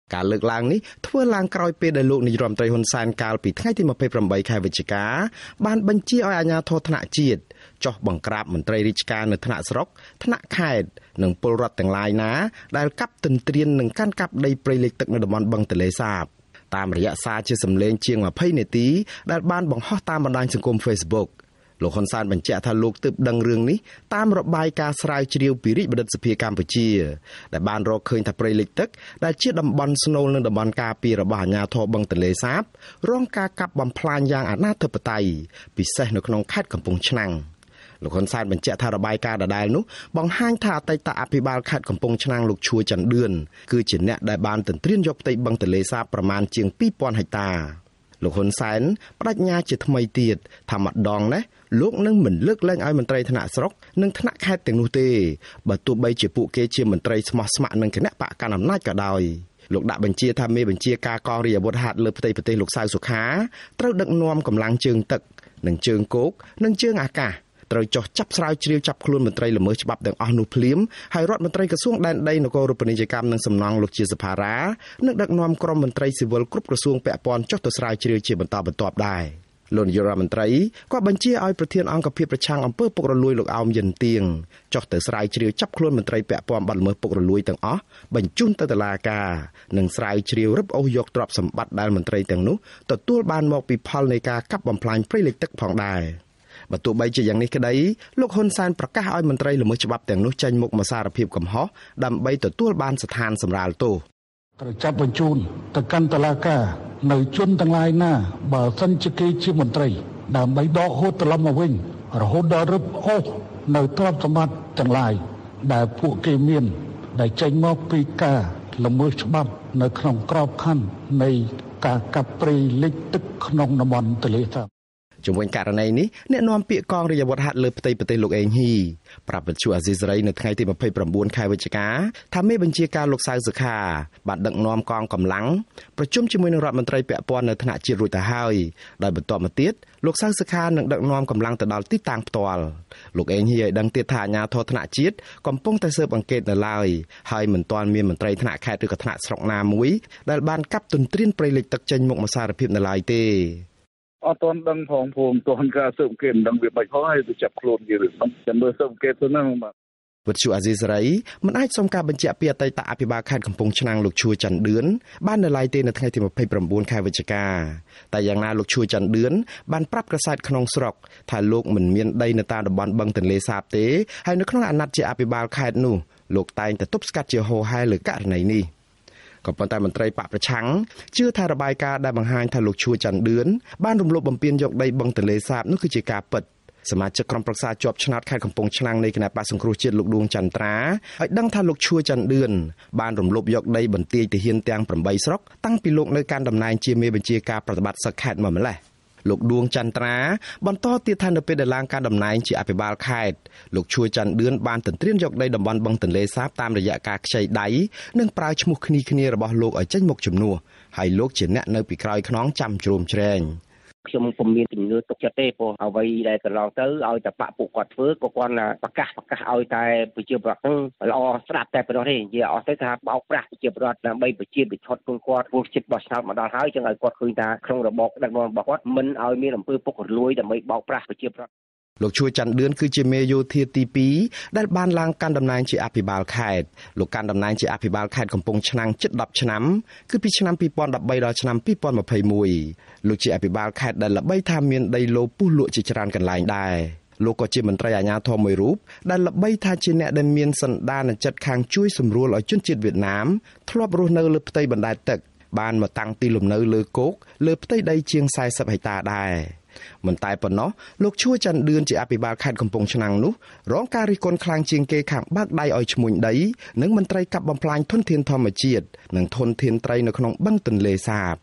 ការលើកឡើងនេះធ្វើឡើងក្រោយពេលដែលលោកនាយរដ្ឋមន្ត្រីហ៊ុនសែនកាលពីថ្ងៃទីยี่สิบแปดខែវិច្ឆិកាបានបញ្ជាឲ្យអាជ្ញាធរថ្នាក់ជាតិចុះបង្ក្រាបមន្ត្រីរាជការនៅថ្នាក់ស្រុកថ្នាក់ខេត្តនិងពលរដ្ឋទាំងឡាយណាដែលកាប់ទន្ទ្រាននិងកាន់កាប់ដីព្រៃលិចទឹកនៅតំបន់បឹងទន្លេសាបតាមរយៈសារជាសម្លេងជាងยี่สิบនាទីដែលបានបង្ហោះតាមបណ្ដាញសង្គម Facebook លោកហ៊ុនសែនបញ្ជាក់ថាលោកទើបដឹងរឿងនេះតាមរបាយការណ៍ស្រាវជ្រាវពីរាជបណ្ឌិតសភាកម្ពុជាដែលបានរកឃើញថាព្រៃលិចទឹកដែលជាតំបន់ស្នូលនិងតំបន់ការពាររបស់អាជ្ញាធរបឹងទន្លេសាបរងការកាប់បំផ្លាញយ៉ាងអនាធិបតេយ្យពិសេសនៅក្នុងខេត្តកំពង់ឆ្នាំងលោកហ៊ុនសែនបញ្ជាក់ថារបាយការណ៍ដដែលនោះបង្ហាញថាអតីតអភិបាលខេត្តកំពង់ឆ្នាំងលោកឈួរច័ន្ទឌឿនគឺជាអ្នកដែលបានទន្ទ្រានយកផ្ទៃបឹងទន្លេសាបប្រមាណជាងยี่สิบพันហិកតាលោកហ៊ុនសែនបដិញ្ញាជាថ្មីទៀតថាម្ដងនេះលោកនឹងមិនលើកលែងឲ្យមន្ត្រីថ្នាក់ស្រុកនិងថ្នាក់ខេត្តទាំងនោះទេបើទោះបីជាពួកគេជាមន្ត្រីស្មោះស្ម័គ្រនឹងគណៈបកកណ្ដាលអំណាចក៏ដោយលោកដាក់បញ្ជាថាមេបញ្ជាការកងរាជអាវុធហត្ថលើផ្ទៃប្រទេសលោកសៅសុខាត្រូវដឹកនាំកម្លាំងជើងទឹកនិងជើងគោកនិងជើងអាកាសត្រូវចុះចាប់ស្រាវជ្រាវចាប់ខ្លួនមន្ត្រីល្មើសច្បាប់ទាំងអស់នោះភ្លាមហើយរដ្ឋមន្ត្រីក្រសួងដែនដីនគររូបនីយកម្មនិងសំណង់លោកជាសភារានិងដឹកនាំក្រុមមន្ត្រីស៊ីវិលគ្រប់ក្រសួងពាក់ព័ន្ធចុះទៅស្រាវជ្រាវជាបន្តបន្ទាប់ដែរលោកនាយករដ្ឋមន្ត្រីក៏បញ្ជាឲ្យប្រធានអង្គភិបប្រឆាំងអំពើពុករលួយលោកអោមយិនទៀងចុះទៅស្រាវជ្រាវចាប់ខ្លួនមន្ត្រីពាក់ព័ន្ធបទល្មើសពុករលួយទាំងអស់បញ្ជូនទៅតុលាការនិងស្រាវជ្រាវរឹបអូសយកទ្រព្យសម្បត្តិដែលមន្ត្រីទាំងនោះទទួលបានមកពីផលនៃការកាប់បំផ្លាញព្រៃលិចទឹកផងដែរបើទោះបីជាយ៉ាងនេះក្តីលោកហ៊ុនសែនប្រកាសឲ្យមន្ត្រីល្មើសច្បាប់ទាំងនោះចេញមុខមកសារភាពកំហុសដើម្បីទទួលបានស្ថានសម្រាលទោសត្រូវចាប់បញ្ជូនទៅកាន់តុលាការនៅជនទាំងឡាយណាបើសិនជាគេជាមន្ត្រីដើម្បីដកហូតត្រឡប់មកវិញរហូតដល់រឹបអូសនៅទ្រព្យសម្បត្តិទាំងឡាយដែលពួកគេមានដែលចេញមកពីការល្មើសច្បាប់នៅក្នុងក្របខ័ណ្ឌនៃការកាប់ព្រៃលិចទឹកក្នុងតំបន់ទន្លេសាបជំវិញករណីនេះអ្នកនាំពាក្យកងរាជអាវុធហត្ថលើផ្ទៃប្រទេសលោកអេងហ៊ីប្រាប់វិទ្យុអាស៊ីសេរីនៅថ្ងៃទីยี่สิบเก้าខែវិច្ឆិកាថាមេបញ្ជាការលោកសៅសុខាបានដឹកនាំកងកម្លាំងប្រជុំជាមួយនឹងរដ្ឋមន្ត្រីពាក់ព័ន្ធនៅថ្នាក់ជាតិរួចទៅហើយដោយបន្តមកទៀតលោកសៅសុខានឹងដឹកនាំកម្លាំងទៅដល់ទីតាំងផ្ទាល់លោកអេងហ៊ីឲ្យដឹងទៀតថាអាជ្ញាធរថ្នាក់ជាតិកំពុងតែស៊ើបអង្កេតនៅឡើយហើយមិនទាន់មានមន្ត្រីថ្នាក់ខេត្តឬក៏ថ្នាក់ស្រុកណាមួយដែលបានកាប់ទន្ទ្រានព្រៃលិចទឹកចេញមុខមកសារភាពនៅឡើយទេអត់ទាន់ដឹងផងព្រោះមិនទាន់ការស៊ើបអង្កេតមិនដឹងវាបាច់ផងហើយទៅចាប់ខ្លួនគេរឿងហ្នឹងចាំមើលស៊ើបអង្កេតទៅហ្នឹងបាទវិទ្យុអាស៊ីសេរីមិនអាចសុំការបញ្ជាក់ពីអតីតអភិបាលខេត្តកំពង់ឆ្នាំងលោកឈួរច័ន្ទឌឿនបាននៅឡើយទេនៅថ្ងៃទីยี่สิบเก้าខែវិច្ឆិកាតែយ៉ាងណាលោកឈួរច័ន្ទឌឿនបានប្រាប់កាសែតក្នុងស្រុកថាលោកមិនមានដីនៅតាមតំបន់បឹងទន្លេសាបទេហើយនៅក្នុងអាណត្តិជាអភិបាលខេត្តនោះលោកតែងតែទប់ស្កាត់ជាហូរហែលើករណីនេះក៏ប៉ុន្តែមន្ត្រីបកប្រឆាំងជឿថារបាយការណ៍ដែលបង្ហាញថាលោកឈួរច័ន្ទឌឿនបានរំលោភបំពានយកដីបឹងទន្លេសាបនោះគឺជាការពិតសមាជិកក្រុមប្រឹក្សាជាប់ឆ្នោតខេត្តកំពង់ឆ្នាំងនៃគណៈបក្សសង្គ្រោះជាតិលោកឌួងចន្ទ្រាឲ្យដឹងថាលោកឈួរច័ន្ទឌឿនបានរំលោភយកដីបន្ទាយទាហានទាំងeightស្រុកតាំងពីលោកនៅកាន់តំណែងជាមេបញ្ជាការប្រតិបត្តិសឹកខេត្តម្លេះលោកឌួងចន្ទ្រាបន្តទៀតថានៅពេលដែលឡើងកាន់តំណែងជាអភិបាលខេត្តលោកឈួរច័ន្ទឌឿនបានទន្ទ្រានយកដីតំបន់បឹងទន្លេសាបតាមរយៈការខ្ចីដៃនិងប្រើឈ្មោះគ្នាគ្នារបស់លោកឲ្យចេញមុខជំនួសហើយលោកជាអ្នកនៅពីក្រោយខ្នងចាំជ្រោមជ្រែងខ្ញុំពុំមានជំនឿទុកចិត្តទេព្រោះអ្វីដែលកន្លងទៅឲ្យតែបកពួកគាត់ធ្វើក៏គាត់ប្រកាសប្រកាសឲ្យតែប្រជាពលរដ្ឋហ្នឹងល្អស្ដាប់តែប៉ុណ្ណោះទេនិយាយអត់ទៅថាបោកប្រាស់ប្រជាពលរដ្ឋដើម្បីប្រជាពិធដ្ឋគុំគាត់ពោះចិត្តបោះឆ្នោតមកដល់ហើយចឹងឲ្យគាត់ឃើញថាក្នុងរបបដឹកនាំរបស់គាត់មិនឲ្យមានអំពើពុករលួយដើម្បីបោកប្រាស់ប្រជាពលរដ្ឋលោកឈួរច័ន្ទឌឿនគឺជាមេយោធាទីពីរដែលបានឡើងកាន់តំណែងជាអភិបាលខេត្តលោកកាន់តំណែងជាអភិបាលខេត្តកំពង់ឆ្នាំងជិតtenឆ្នាំគឺពីឆ្នាំtwo thousand thirteenដល់ឆ្នាំtwo thousand twenty-oneលោកជាអភិបាលខេត្តដែលល្បីថាមានដីឡូពុះលក់ជាច្រើនកន្លែងដែរលោកក៏ជាមន្ត្រីអាជ្ញាធរមួយរូបដែលល្បីថាជាអ្នកដែលមានសន្តានចិត្តខាងជួយសម្រួលឲ្យជនជាតិវៀតណាមធ្លាប់រស់នៅលើផ្ទៃបណ្ដែតទឹកបានមកតាំងទីលំនៅលើគោកលើផ្ទៃដីជាងfortyហិកតាដែរមិនតែប៉ុណ្ណោះលោកឈួរច័ន្ទឌឿនជាអភិបាលខេត្តកំពង់ឆ្នាំងនោះរងការរិះគន់ខ្លាំងជាងគេខាងបើកដៃឲ្យឈ្មួញដីនិងមន្ត្រីកាប់បំផ្លាញធនធានធម្មជាតិនិងធនធានត្រីនៅក្នុងបឹងទន្លេសាប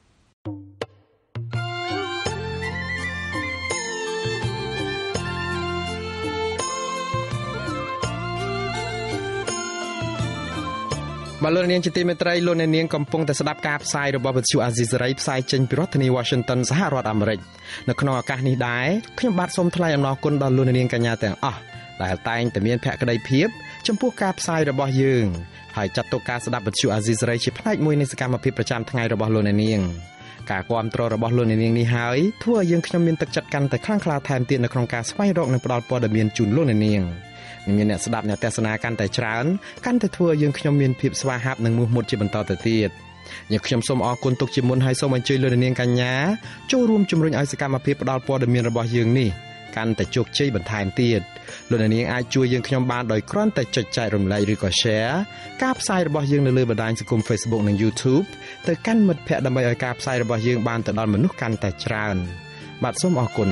បាទលោកនាងជាទីមេត្រីលោកនាងកំពុងតែស្ដាប់ការផ្សាយរបស់វិទ្យុអាស៊ីសេរីផ្សាយចេញពីរដ្ឋធានី Washington សហរដ្ឋអាមេរិកនៅក្នុងឱកាសនេះដែរខ្ញុំបាទសូមថ្លែងអំណរគុណដល់លោកនាងកញ្ញាទាំងអស់ដែលតែងតែមានភក្ដីភាពចំពោះការផ្សាយរបស់យើងហើយចាត់ទុកការស្ដាប់វិទ្យុអាស៊ីសេរីជាផ្នែកមួយនៃសកម្មភាពប្រចាំថ្ងៃរបស់លោកអ្នកនាងការគាំទ្ររបស់លោកអ្នកនាងនេះហើយធ្វើឲ្យយើងខ្ញុំមានទឹកចិត្តកាន់តែខ្លាំងក្លាថែមទៀតនៅក្នុងការស្វែងរកនិងផ្តល់ព័ត៌មានជូនលោកអ្នកនាងមានអ្នកស្ដាប់អ្នកទស្សនាកាន់តែច្រើនកាន់តែធ្វើឲ្យយើងខ្ញុំមានភាពស្វាហាប់និងមោះមុតជាបន្តទៅទៀតយើងខ្ញុំសូមអរគុណទុកជាមុនហើយសូមអញ្ជើញលោកនាងកញ្ញាចូលរួមជំរុញឲ្យសកម្មភាពផ្តល់ព័ត៌មានរបស់យើងនេះកាន់តែជោគជ័យបន្ថែមទៀតលោកនាងអាចជួយយើងខ្ញុំបានដោយគ្រាន់តែចុចចែករំលែកឬក៏ share ការផ្សាយរបស់យើងនៅលើបណ្ដាញសង្គម Facebook និង YouTube ទៅកាន់មិត្តភ័ក្តិដើម្បីឲ្យការផ្សាយរបស់យើងបានទៅដល់មនុស្សកាន់តែច្រើនបាទសូមអរគុណ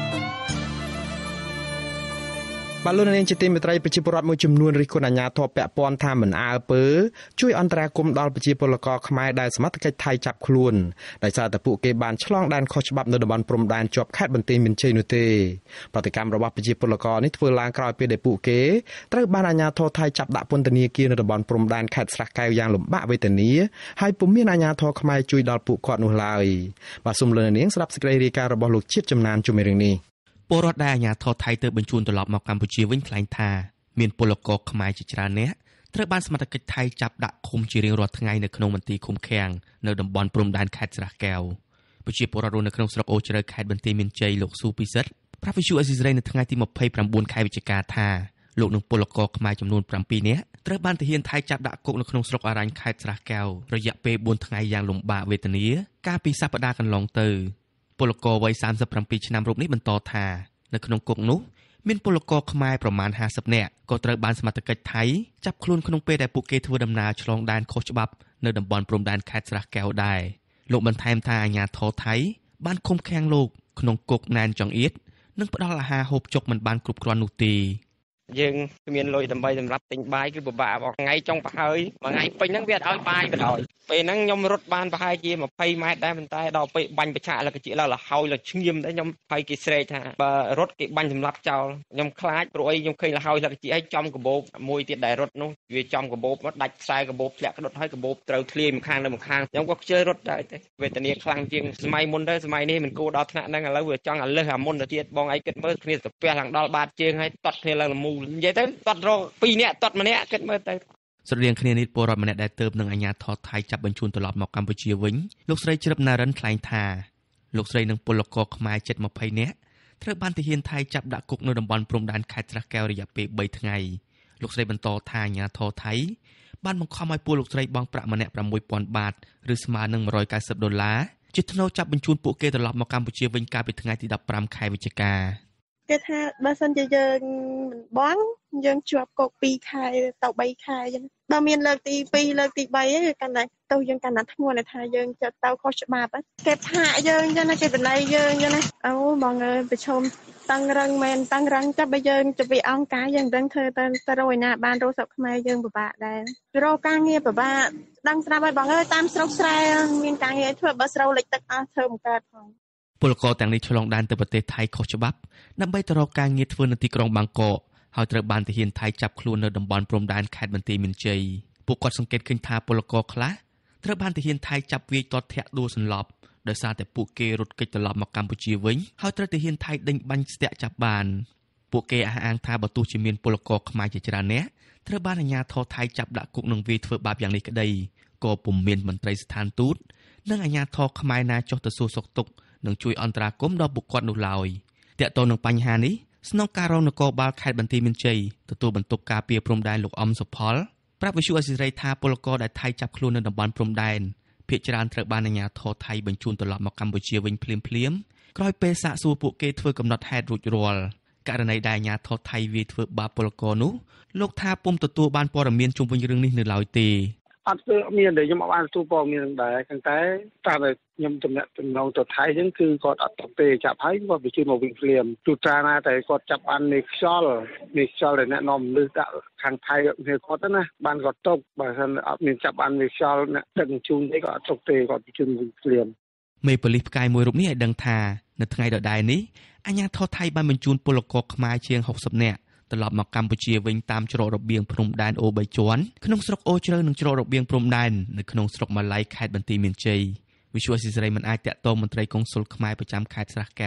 បាទលោកនាងជាទីមេត្រីប្រជាពលរដ្ឋមួយចំនួនរិះគន់អាជ្ញាធរពាក់ព័ន្ធថាមិនអើពើជួយអន្តរាគមន៍ដល់ប្រជាពលករខ្មែរដែលសមត្ថកិច្ចថៃចាប់ខ្លួនដោយសារតែពួកគេបានឆ្លងដែនខុសច្បាប់នៅតំបន់ព្រំដែនជាប់ខេត្តបន្ទាយមានជ័យនោះទេប្រតិកម្មរបស់ប្រជាពលករនេះធ្វើឡើងក្រោយពេលដែលពួកគេត្រូវបានអាជ្ញាធរថៃចាប់ដាក់ពន្ធនាគារនៅតំបន់ព្រំដែនខេត្តស្រះកែវយ៉ាងលំបាកវេទនាហើយពុំមានអាជ្ញាធរខ្មែរជួយដល់ពួកគាត់នោះឡើយបាទសូមលោកនាងស្ដាប់សេចក្តីរាយការណ៍របស់លោកជាតិចំណានជុំរឿងនេះពលរដ្ឋដែលអាជ្ញាធរថៃទៅបញ្ជូនត្រឡប់មកកម្ពុជាវិញថ្លែងថាមានពលករខ្មែរជាច្រើននាក់ត្រូវបានសមត្ថកិច្ចថៃចាប់ដាក់ឃុំជារៀងរាល់ថ្ងៃនៅក្នុងមន្ទីរឃុំឃាំងនៅតំបន់ព្រំដែនខេត្តស្រះកែវប្រជាពលរដ្ឋនៅក្នុងស្រុកអូជ្រៅខេត្តបន្ទាយមានជ័យលោកស៊ូពិសិដ្ឋប្រាប់វិទ្យុអេស៊ីសរ៉ៃនៅថ្ងៃទីម្ភៃប្រាំបួនខែវិច្ឆិកាថាលោកនិងពលករខ្មែរចំនួនប្រាំពីរនាក់ត្រូវបានទាហានថៃចាប់ដាក់គុកនៅក្នុងស្រុកអរ៉ាញ់ខេត្តស្រះកែវរយៈពេលបួនថ្ងៃយ៉ាងលំបាកវេទនាកាលពីសប្តាហ៍កន្លងទៅពលករវ័យសាមសិបប្រាំពីរឆ្នាំរូបនេះបន្តថានៅក្នុងគុកនោះមានពលករខ្មែរប្រមាណห้าสิบនាក់ក៏ត្រូវបានសមត្ថកិច្ចថៃចាប់ខ្លួនក្នុងពេលដែលពួកគេធ្វើដំណើរឆ្លងដែនខុសច្បាប់នៅតំបន់ព្រំដែនខេត្តស្រះកែវដែរលោកបន្ថែមថាអាជ្ញាធរថៃបានឃុំឃាំងលោកក្នុងគុកណែនចង្អៀតនិងផ្ដល់អាហារហូបចុកមិនបានគ្រប់គ្រាន់នោះទេយើងមានលុយដើម្បីសម្រាប់ទិញបាយគឺពិបាកបងថ្ងៃចុងប្រហើយមួយថ្ងៃពេញហ្នឹងវាអត់ឲ្យបាយក៏ដោយពេលហ្នឹងខ្ញុំរត់បានប្រហែលជាยี่สิบម៉ែត្រដែរប៉ុន្តែដល់ពេលបាញ់បច្ឆាលកជាឡើងលហើយលឈ្ងៀមដែរខ្ញុំហើយគេស្រែកថាបើរត់គេបាញ់សម្លាប់ចោលខ្ញុំខ្លាចព្រោះអីខ្ញុំឃើញលហើយលកជាឲ្យចំកបោបមួយទៀតដែលរត់នោះវាចំកបោបមកដាច់ខ្សែកបោបធ្លាក់ក្ដុតហើយកបោបត្រូវធ្លាយម្ខាងទៅម្ខាងខ្ញុំក៏ខ្ជិលរត់ដែរទេវេទនាខ្លាំងជាងសម័យមុនទៅសម័យនេះមិនគួរដល់ថ្នាក់ហ្នឹងឥឡូវវាចង់ឲ្យលើសអាមុនទៅទៀតបងឯងគិតមើលគ្នាទៅផ្ទះឡើងដល់បាតជើងហើយតត់គ្នាឡើងលមូលនិយាយទៅតត់រកពីរនាក់តត់ម្នាក់គិតមើលទៅស្រដៀងគ្នានេះពលរដ្ឋម្នាក់ដែលទៅនឹងអាជ្ញាធរថៃចាប់បញ្ជូនត្រឡប់មកកម្ពុជាវិញលោកស្រីជ្រឹបណារិនថ្លែងថាលោកស្រីនិងពលករខ្មែរជិតยี่สิบនាក់ត្រូវបានទាហានថៃចាប់ដាក់គុកនៅតំបន់ព្រំដែនខេត្តស្រះកែវរយៈពេលបីថ្ងៃលោកស្រីបន្តថាអាជ្ញាធរថៃបានបង្ខំឲ្យពលលោកស្រីបង់ប្រាក់ម្នាក់ប្រាំមួយពាន់បាតឬស្មើនឹងmột trăm chín mươiដុល្លារជាថ្នូរចាប់បញ្ជូនពួកគេត្រឡប់មកកម្ពុជាវិញកាលពីថ្ងៃទីដប់ប្រាំខែវិច្ឆិកាគេថាបើសិនជាយើងមិនបង់យើងជាប់គុកពីរខែទៅបីខែអញ្ចឹងបើមានលើកទីពីរលើកទីបីហ្នឹងគឺកាន់តែទៅយើងកាន់តែធ្ងន់ថាយើងចុះទៅខុសច្បាប់គេផាកយើងអញ្ចឹងណាគេបណ្ដៃយើងអញ្ចឹងណាអូបងអើយប្រឈមតឹងរឹងមែនតឹងរឹងចាប់បើយើងទៅពីអង្គការយើងដឹងធ្វើទៅទៅរយណាបានរកស្រុកខ្មែរយើងពិបាកដែររកការងារពិបាកដឹងស្រាប់ហើយបងអើយតាមស្រុកស្រែមានការងារធ្វើបើស្រូវលិចទឹកអស់ធ្វើមិនកើតផងពលករទាំងនេះឆ្លងដែនទៅប្រទេសថៃខុសច្បាប់ដើម្បីទៅរកការងារធ្វើនៅទីក្រុងបាងកកហើយត្រូវបានទាហានថៃចាប់ខ្លួននៅតំបន់ព្រំដែនខេត្តបន្ទាយមានជ័យពួកគាត់សង្កេតឃើញថាពលករខ្លះត្រូវបានទាហានថៃចាប់វាយទាត់ធាក់ដួលសន្លប់ដោយសារតែពួកគេរត់គេចត្រឡប់មកកម្ពុជាវិញហើយត្រូវទាហានថៃដេញបាញ់ស្ទាក់ចាប់បានពួកគេអះអាងថាបើទោះជាមានពលករខ្មែរជាច្រើននាក់ត្រូវបានអាជ្ញាធរថៃចាប់ដាក់គុកនឹងវាយធ្វើបាបយ៉ាងនេះក្តីក៏ពុំមានមន្ត្រីស្ថានទូតនិងអាជ្ញាធរខ្មែរណាចុះទៅសួរសុខទុក្ខនិងជួយអន្តរាគមន៍ដល់ពួកគាត់នោះឡើយទាក់ទងនឹងបញ្ហានេះស្នងការរងនគរបាលខេត្តបន្ទាយមានជ័យទទួលបន្ទុកការពារព្រំដែនលោកអំសុផលប្រាប់វិទ្យុអេស៊ីសរ៉ៃថាពលករដែលថៃចាប់ខ្លួននៅតំបន់ព្រំដែនភាគច្រើនត្រូវបានអាជ្ញាធរថៃបញ្ជូនត្រឡប់មកកម្ពុជាវិញភ្លាមៗក្រោយពេលសាកសួរពួកគេធ្វើកំណត់ហេតុរួចរាល់ករណីដែលអាជ្ញាធរថៃវាយធ្វើបាបពលករនោះលោកថាពុំទទួលបានព័ត៌មានជុំវិញរឿងនេះនៅឡើយទេអត់គឺមានតែខ្ញុំអត់បានទទួលព័ត៌មានដែរតែតែខ្ញុំទំនាក់ទំនងទៅថៃហ្នឹងគឺគាត់អត់ទៅទេចាប់ហើយគាត់បញ្ជូនមកវិញភ្លាមទូត្រាណាតែគាត់ចាប់បានមេខ្យល់មេខ្យល់ដែលអ្នកនាំមនុស្សដាក់ខាងថៃគ្នាគាត់ទៅណាបានគាត់ຕົកបើមិនអត់មានចាប់បានមេខ្យល់អ្នកដឹកជញ្ជូនទេគាត់អត់ຕົកទេគាត់បញ្ជូនវិញភ្លាមមេប៉ូលីសផ្កាយមួយរូបនេះឲ្យដឹងថានៅថ្ងៃដដែលនេះអាជ្ញាធរថៃបានបញ្ជូនពលករខ្មែរជាងหกสิบនាក់ត្រឡប់មកកម្ពុជាវិញតាមច្រករបៀងព្រំដែនអូបីជាន់ក្នុងស្រុកអូជ្រៅនិងច្រករបៀងព្រំដែននៅក្នុងស្រុកម៉ាឡៃខេត្តបន្ទាយមានជ័យវិសុវស៊ីសេរីមិនអាចតាក់ទងមន្ត្រីកុងស៊ុលខ្មែរប្រចាំខេត្តស្រះកែវ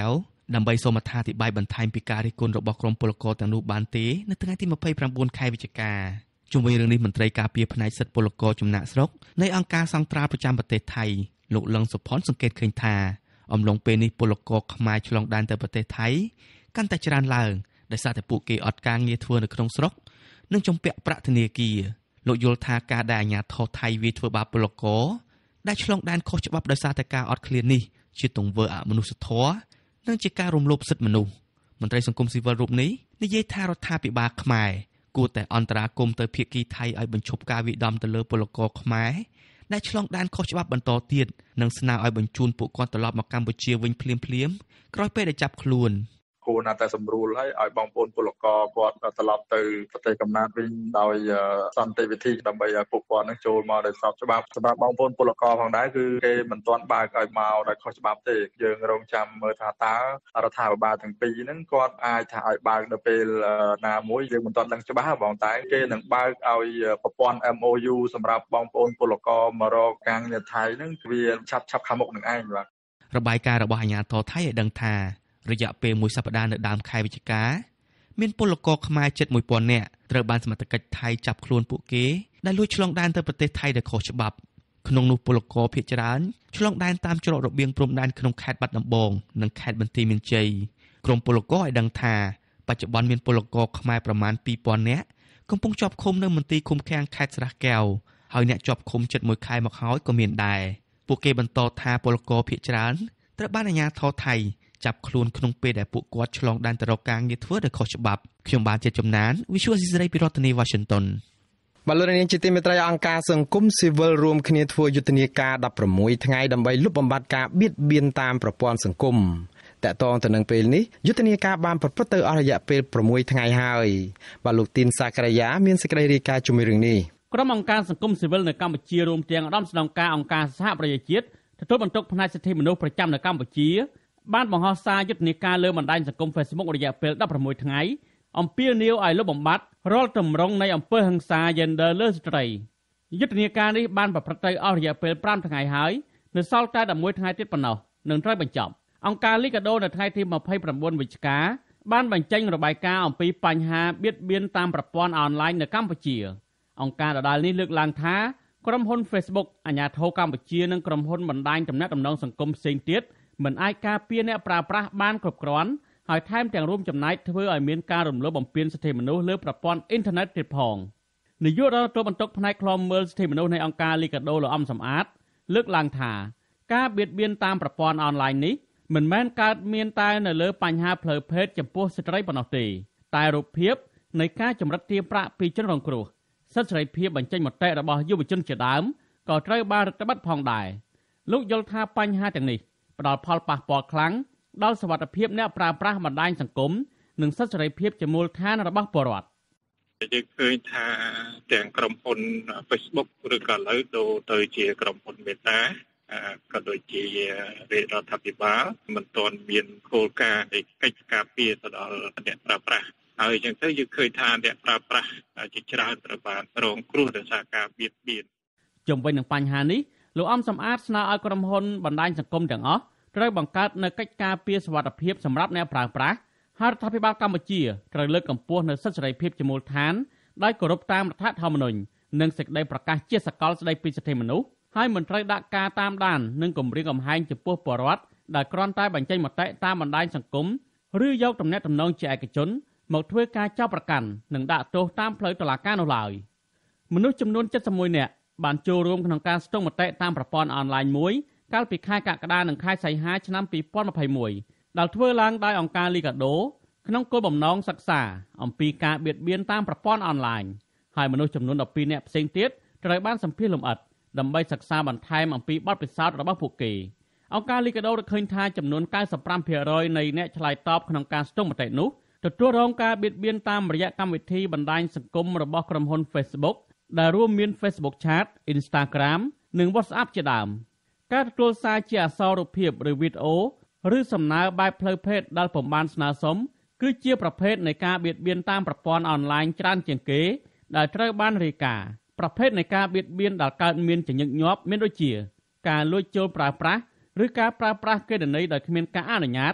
ដើម្បីសូមអត្ថាធិប្បាយបន្ថែមពីការរិះគន់របស់ក្រុមពលករទាំងនោះបានទេនៅថ្ងៃទីម្ភៃប្រាំបួនខែវិច្ឆិកាជុំវិញរឿងនេះមន្ត្រីការពារផ្នែកសិទ្ធិពលករចំណាក់ស្រុកនៃអង្គការសង្ត្រាប្រចាំប្រទេសថៃលោកលឹងសុផុនសង្កេតឃើញថាអំឡុងពេលនេះពលករខ្មែរឆ្លងដែនទៅប្រទេសថៃកាន់តែច្រើនឡើងដោយសារតែពួកគេអត់ការងារធ្វើនៅក្នុងស្រុកនិងជំពាក់ប្រាក់ធនាគារលោកយល់ថាការដែលអាជ្ញាធរថៃវាធ្វើបាបពលករដែលឆ្លងដែនខុសច្បាប់ដោយសារតែការអត់ឃ្លាននេះជាទង្វើអមនុស្សធម៌និងជាការរំលោភសិទ្ធិមនុស្សមន្ត្រីសង្គមស៊ីវិលរូបនេះនិយាយថារដ្ឋាភិបាលខ្មែរគួរតែអន្តរាគមន៍ទៅភាគីថៃឲ្យបញ្ឈប់ការវាយដំទៅលើពលករខ្មែរដែលឆ្លងដែនខុសច្បាប់បន្តទៀតនិងស្នើឲ្យបញ្ជូនពួកគាត់ត្រឡប់មកកម្ពុជាវិញភ្លាមៗក្រោយពេលដែលចាប់ខ្លួនគួរណាស់តែសម្រួលឲ្យឲ្យបងប្អូនពលករគាត់ត្រឡប់ទៅប្រទេសកំណើតវិញដោយសន្តិវិធីដើម្បីឲ្យពួកគាត់នឹងចូលមកដោយស្របច្បាប់សម្រាប់បងប្អូនពលករផងដែរគឺគេមិនទាន់បើកឲ្យមកដោយខុសច្បាប់ទេយើងរងចាំមើលថាតើរដ្ឋាភិបាលទាំងពីរហ្នឹងគាត់អាចថាឲ្យបើកនៅពេលណាមួយយើងមិនទាន់ដឹងច្បាស់បងតែគេនឹងបើកឲ្យប្រព័ន្ធ M O U សម្រាប់បងប្អូនពលករមករកការងារថៃហ្នឹងវាឆាប់ឆាប់ខាងមុខនឹងឯងបាទរបាយការណ៍របស់អាជ្ញាធរថៃឲ្យដឹងថារយៈពេលមួយសប្តាហ៍នៅដើមខែវិច្ឆិកាមានពលករខ្មែរជិតមួយពាន់នាក់ត្រូវបានសមត្ថកិច្ចថៃចាប់ខ្លួនពួកគេដែលលួចឆ្លងដែនទៅប្រទេសថៃដោយខុសច្បាប់ក្នុងនោះពលករភាគច្រើនឆ្លងដែនតាមច្រករបៀងព្រំដែនក្នុងខេត្តបាត់ដំបងនិងខេត្តបន្ទាយមានជ័យក្រុមពលករឲ្យដឹងថាបច្ចុប្បន្នមានពលករខ្មែរប្រមាណពីរពាន់នាក់កំពុងជាប់ឃុំនៅមន្ទីរឃុំឃាំងខេត្តស្រះកែវហើយអ្នកជាប់ឃុំជិតមួយខែមកហើយក៏មានដែរពួកគេបន្តថាពលករភាគច្រើនត្រូវបានអាជ្ញាធរថៃចាប់ខ្លួនក្នុងពេលដែលពួកគាត់ឆ្លងដែនទៅរកការងារធ្វើដោយខុសច្បាប់ខ្ញុំបានជាចំណាន Visual Society ពីរដ្ឋធានី Washington បលរនាងជាទីមេត្រីអង្គការសង្គមស៊ីវិលរួមគ្នាធ្វើយុទ្ធនាការដប់ប្រាំមួយថ្ងៃដើម្បីលុបបំបាត់ការបៀតបៀនតាមប្រព័ន្ធសង្គមតែតងទៅនឹងពេលនេះយុទ្ធនាការបានប្រព្រឹត្តទៅអស់រយៈពេលប្រាំមួយថ្ងៃហើយបាទលោកទីនសាករាយាមានសេចក្តីរាយការណ៍ជំរឿងនេះក្រុមអង្គការសង្គមស៊ីវិលនៅកម្ពុជារួមទាំងឧត្តមស្នងការអង្គការសហប្រជាជាតិទទួលបន្ទុកផ្នែកសិទ្ធិមនុស្សប្រចាំនៅកម្ពុជាបានបង្ហោះសារយុទ្ធនាការលើបណ្ដាញសង្គម Facebook រយៈពេលដប់ប្រាំមួយថ្ងៃអំពាវនាវឲ្យលុបបំបាត់រាល់ទម្រង់នៃអំពើហិង្សា Gender លើស្ត្រីយុទ្ធនាការនេះបានប្រព្រឹត្តទៅអស់រយៈពេលប្រាំថ្ងៃហើយនៅសល់តែដប់មួយថ្ងៃទៀតប៉ុណ្ណោះនឹងត្រូវបញ្ចប់អង្គការលីកាដូនៅថ្ងៃទីម្ភៃប្រាំបួនវិច្ឆិកាបានបញ្ចេញរបាយការណ៍អំពីបញ្ហាបៀតបៀនតាមប្រព័ន្ធអនឡាញនៅកម្ពុជាអង្គការដដែលនេះលើកឡើងថាក្រុមហ៊ុន Facebook អាជ្ញាធរកម្ពុជានិងក្រុមហ៊ុនបណ្ដាញទំនាក់ទំនងសង្គមផ្សេងទៀតមិនអាចការពារអ្នកប្រើប្រាស់បានគ្រប់គ្រាន់ហើយថែមទាំងរួមចំណែកធ្វើឲ្យមានការរំលោភបំពានសិទ្ធិមនុស្សលើប្រព័ន្ធអ៊ីនធឺណិតទៀតផងនាយករដ្ឋមន្ត្រីបន្ទុកផ្នែកឃ្លាំមើលសិទ្ធិមនុស្សនៃអង្គការលីកាដូលោកអំសំអាតលើកឡើងថាការបៀតបៀនតាមប្រព័ន្ធអនឡាញនេះមិនមែនកើតមានតែនៅលើបញ្ហាផ្លូវភេទចំពោះស្ត្រីប៉ុណ្ណោះទេតែរូបភាពនៃការចម្រិតទារប្រាក់ពីជនរងគ្រោះសិទ្ធិសេរីភាពបញ្ចេញមតិរបស់យុវជនជាដើមក៏ត្រូវបានរឹតបន្តឹងផងដែរលោកយល់ថាបញ្ហាទាំងនេះផ្ដល់ផលប៉ះពាល់ខ្លាំងដល់សុវត្ថិភាពអ្នកប្រើប្រាស់បណ្ដាញសង្គមនិងសិទ្ធិសេរីភាពជាមូលដ្ឋានរបស់ពលរដ្ឋយើងឃើញថាទាំងក្រុមហ៊ុន Facebook ឬក៏ឥឡូវទៅទៅជាក្រុមហ៊ុន Meta ក៏ដូចជារាជរដ្ឋាភិបាលមិនទាន់មានគោលការណ៍នៃកិច្ចការពារទៅដល់អ្នកប្រើប្រាស់ហើយអញ្ចឹងទៅយើងឃើញថាអ្នកប្រើប្រាស់ជាច្រើនត្រូវបានរងគ្រោះដោយសារការបៀតបៀនជុំវិញនឹងបញ្ហានេះលោកអំសំអាតស្នើឲ្យក្រុមហ៊ុនបណ្ដាញសង្គមទាំងអស់ត្រូវបង្កើតនូវកិច្ចការពារសុវត្ថិភាពសម្រាប់អ្នកប្រើប្រាស់ហើយរដ្ឋាភិបាលកម្ពុជាត្រូវលើកកម្ពស់នូវសិទ្ធិសេរីភាពជាមូលដ្ឋានដោយគោរពតាមរដ្ឋធម្មនុញ្ញនិងសេចក្តីប្រកាសជាសកលស្តីពីសិទ្ធិមនុស្សហើយមិនត្រូវដាក់ការតាមដាននិងគំរាមកំហែងចំពោះពលរដ្ឋដែលគ្រាន់តែបញ្ចេញមតិតាមបណ្ដាញសង្គមឬយកទំនាក់ទំនងជាឯកជនមកធ្វើការចោទប្រកាន់និងដាក់ទោសតាមផ្លូវតុលាការនោះឡើយមនុស្សចំនួន칠십일នាក់បានចូលរួមក្នុងការស្ទង់មតិតាមប្រព័ន្ធអនឡាញមួយកាលពីខែកក្កដានិងខែសីហាឆ្នាំពីរពាន់ម្ភៃមួយដែលធ្វើឡើងដោយអង្គការលីកាដូក្នុងគោលបំណងសិក្សាអំពីការបៀតបៀនតាមប្រព័ន្ធអនឡាញហើយមនុស្សចំនួនដប់ពីរនាក់ផ្សេងទៀតត្រូវបានសម្ភាសន៍លម្អិតដើម្បីសិក្សាបន្ថែមអំពីបទពិសោធន៍របស់ពួកគេអង្គការលីកាដូរកឃើញថាចំនួន95%នៃអ្នកឆ្លើយតបក្នុងការស្ទង់មតិនោះទទួលរងការបៀតបៀនតាមរយៈកម្មវិធីបណ្ដាញសង្គមរបស់ក្រុមហ៊ុន Facebook ដែលរួមមាន Facebook Chat, Instagram និង WhatsApp ជាដើមការទទួលសារជាអក្សររូបភាពឬវីដេអូឬសំណើបែបផ្លូវភេទដែលពុំបានស្នើសុំគឺជាប្រភេទនៃការបៀតបៀនតាមប្រព័ន្ធអនឡាញច្រើនជាងគេដែលត្រូវបានរាយការណ៍ប្រភេទនៃការបៀតបៀនដែលកើតមានជាញឹកញាប់មានដូចជាការលួចចូលប្រើប្រាស់ឬការប្រើប្រាស់កេរ្តិ៍ន័យដោយគ្មានការអនុញ្ញាត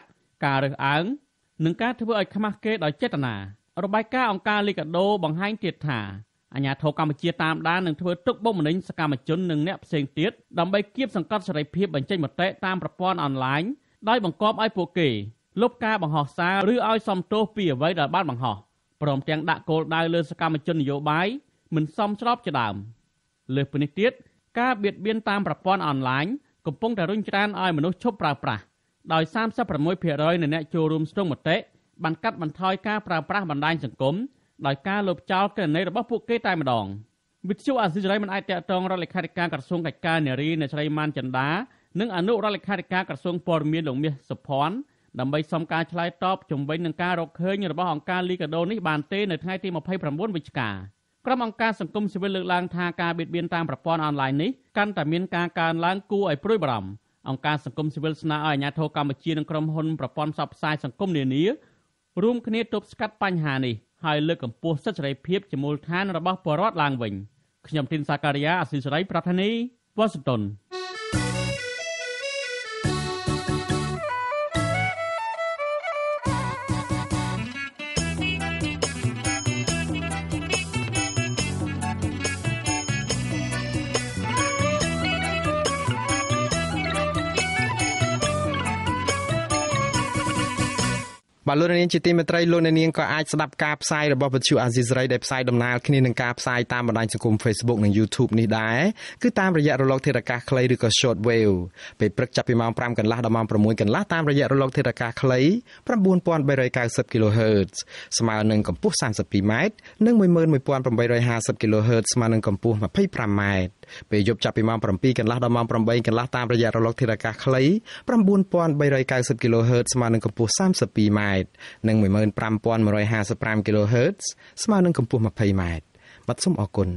ការរើសអើងនិងការធ្វើឲ្យខ្មាស់គេដោយចេតនារបាយការណ៍អង្គការលីកាដូបង្ហាញទៀតថាអាជ្ញាធរកម្ពុជាតាមដាននិងធ្វើទុកបុកម្នេញសកម្មជននិងអ្នកផ្សេងទៀតដើម្បីគៀបសង្កត់សេរីភាពបញ្ចេញមតិតាមប្រព័ន្ធអនឡាញដោយបង្គាប់ឲ្យពួកគេលុបការបង្ហោះសារឬឲ្យសំទោសពីអ្វីដែលបានបង្ហោះព្រមទាំងដាក់គោលដៅលើសកម្មជននយោបាយមិនសមស្របជាដើមលើសពីនេះទៀតការបៀតបៀនតាមប្រព័ន្ធអនឡាញកំពុងតែរុញច្រានឲ្យមនុស្សឈប់ប្រើប្រាស់ដោយសាមសិបប្រាំមួយភាគរយនៃអ្នកចូលរួមស្ទង់មតិបានកាត់បន្ថយការប្រើប្រាស់បណ្ដាញសង្គមដោយការលុបចោលគណនីរបស់ពួកគេតែម្ដងវិទ្យុអាស៊ីសេរីមិនអាចតាក់ទងរដ្ឋលេខាធិការក្រសួងកិច្ចការនារីអ្នកស្រីម៉ាន់ចិន្តានិងអនុរដ្ឋលេខាធិការក្រសួងព័ត៌មានលោកមាសសុភ័ណ្ឌដើម្បីសុំការឆ្លើយតបជំវិញនឹងការរកឃើញរបស់អង្គការលីកាដូនេះបានទេនៅថ្ងៃទីម្ភៃប្រាំបួនវិច្ឆិកាក្រុមអង្គការសង្គមស៊ីវិលលើកឡើងថាការបៀតបៀនតាមប្រព័ន្ធអនឡាញនេះកាន់តែមានការកើនឡើងគួរឲ្យព្រួយបារម្ភអង្គការសង្គមស៊ីវិលស្នើឲ្យអាជ្ញាធរកម្ពុជានិងក្រុមហ៊ុនប្រព័ន្ធផ្សព្វផ្សាយសង្គមនានារួមគ្នាទប់ស្កាត់បញ្ហានេះហើយលើកកម្ពស់សិទ្ធិសេរីភាពជាមូលដ្ឋានរបស់ប្រជាពលរដ្ឋឡើងវិញខ្ញុំទីនសាការីយ៉ាអាស៊ីសេរីប្រធានីវ៉ាស៊ីនតោនបាទលោកនាងជាទីមេត្រីលោកនាងក៏អាចស្ដាប់ការផ្សាយរបស់វិទ្យុអាស៊ីសេរីដែលផ្សាយដំណើរគ្នានឹងការផ្សាយតាមបណ្ដាញសង្គម Facebook និង YouTube នេះដែរគឺតាមរយៈរលកធាតុអាកាសខ្លីឬក៏ Short Wave ពេលព្រឹកចាប់ពីម៉ោងប្រាំកន្លះដល់ម៉ោងប្រាំមួយកន្លះតាមរយៈរលកធាតុអាកាសខ្លី ៩nghìn ba trăm chín mươi គីឡូហឺតซ์ ស្មើនឹងកម្ពស់សាមសិបពីរម៉ែត្រនិង មួយម៉ឺនមួយពាន់ប្រាំបីរយហាសិប គីឡូហឺតซ์ ស្មើនឹងកម្ពស់ម្ភៃប្រាំម៉ែត្រពេលយប់ចាប់ពីម៉ោងប្រាំពីរកន្លះដល់ម៉ោងប្រាំបីកន្លះតាមរយៈរលកធាតុអាកាសខ្លី ៩nghìn ba trăm chín mươi គីឡូហឺតซ์ ស្មើនឹងកម្ពស់សាមសិបពីរម៉ែត្រនិង មួយម៉ឺនប្រាំពាន់មួយរយហាសិបប្រាំ គីឡូហឺតซ์ ស្មើនឹងកម្ពស់ម្ភៃម៉ែត្របាទសូមអរគុណ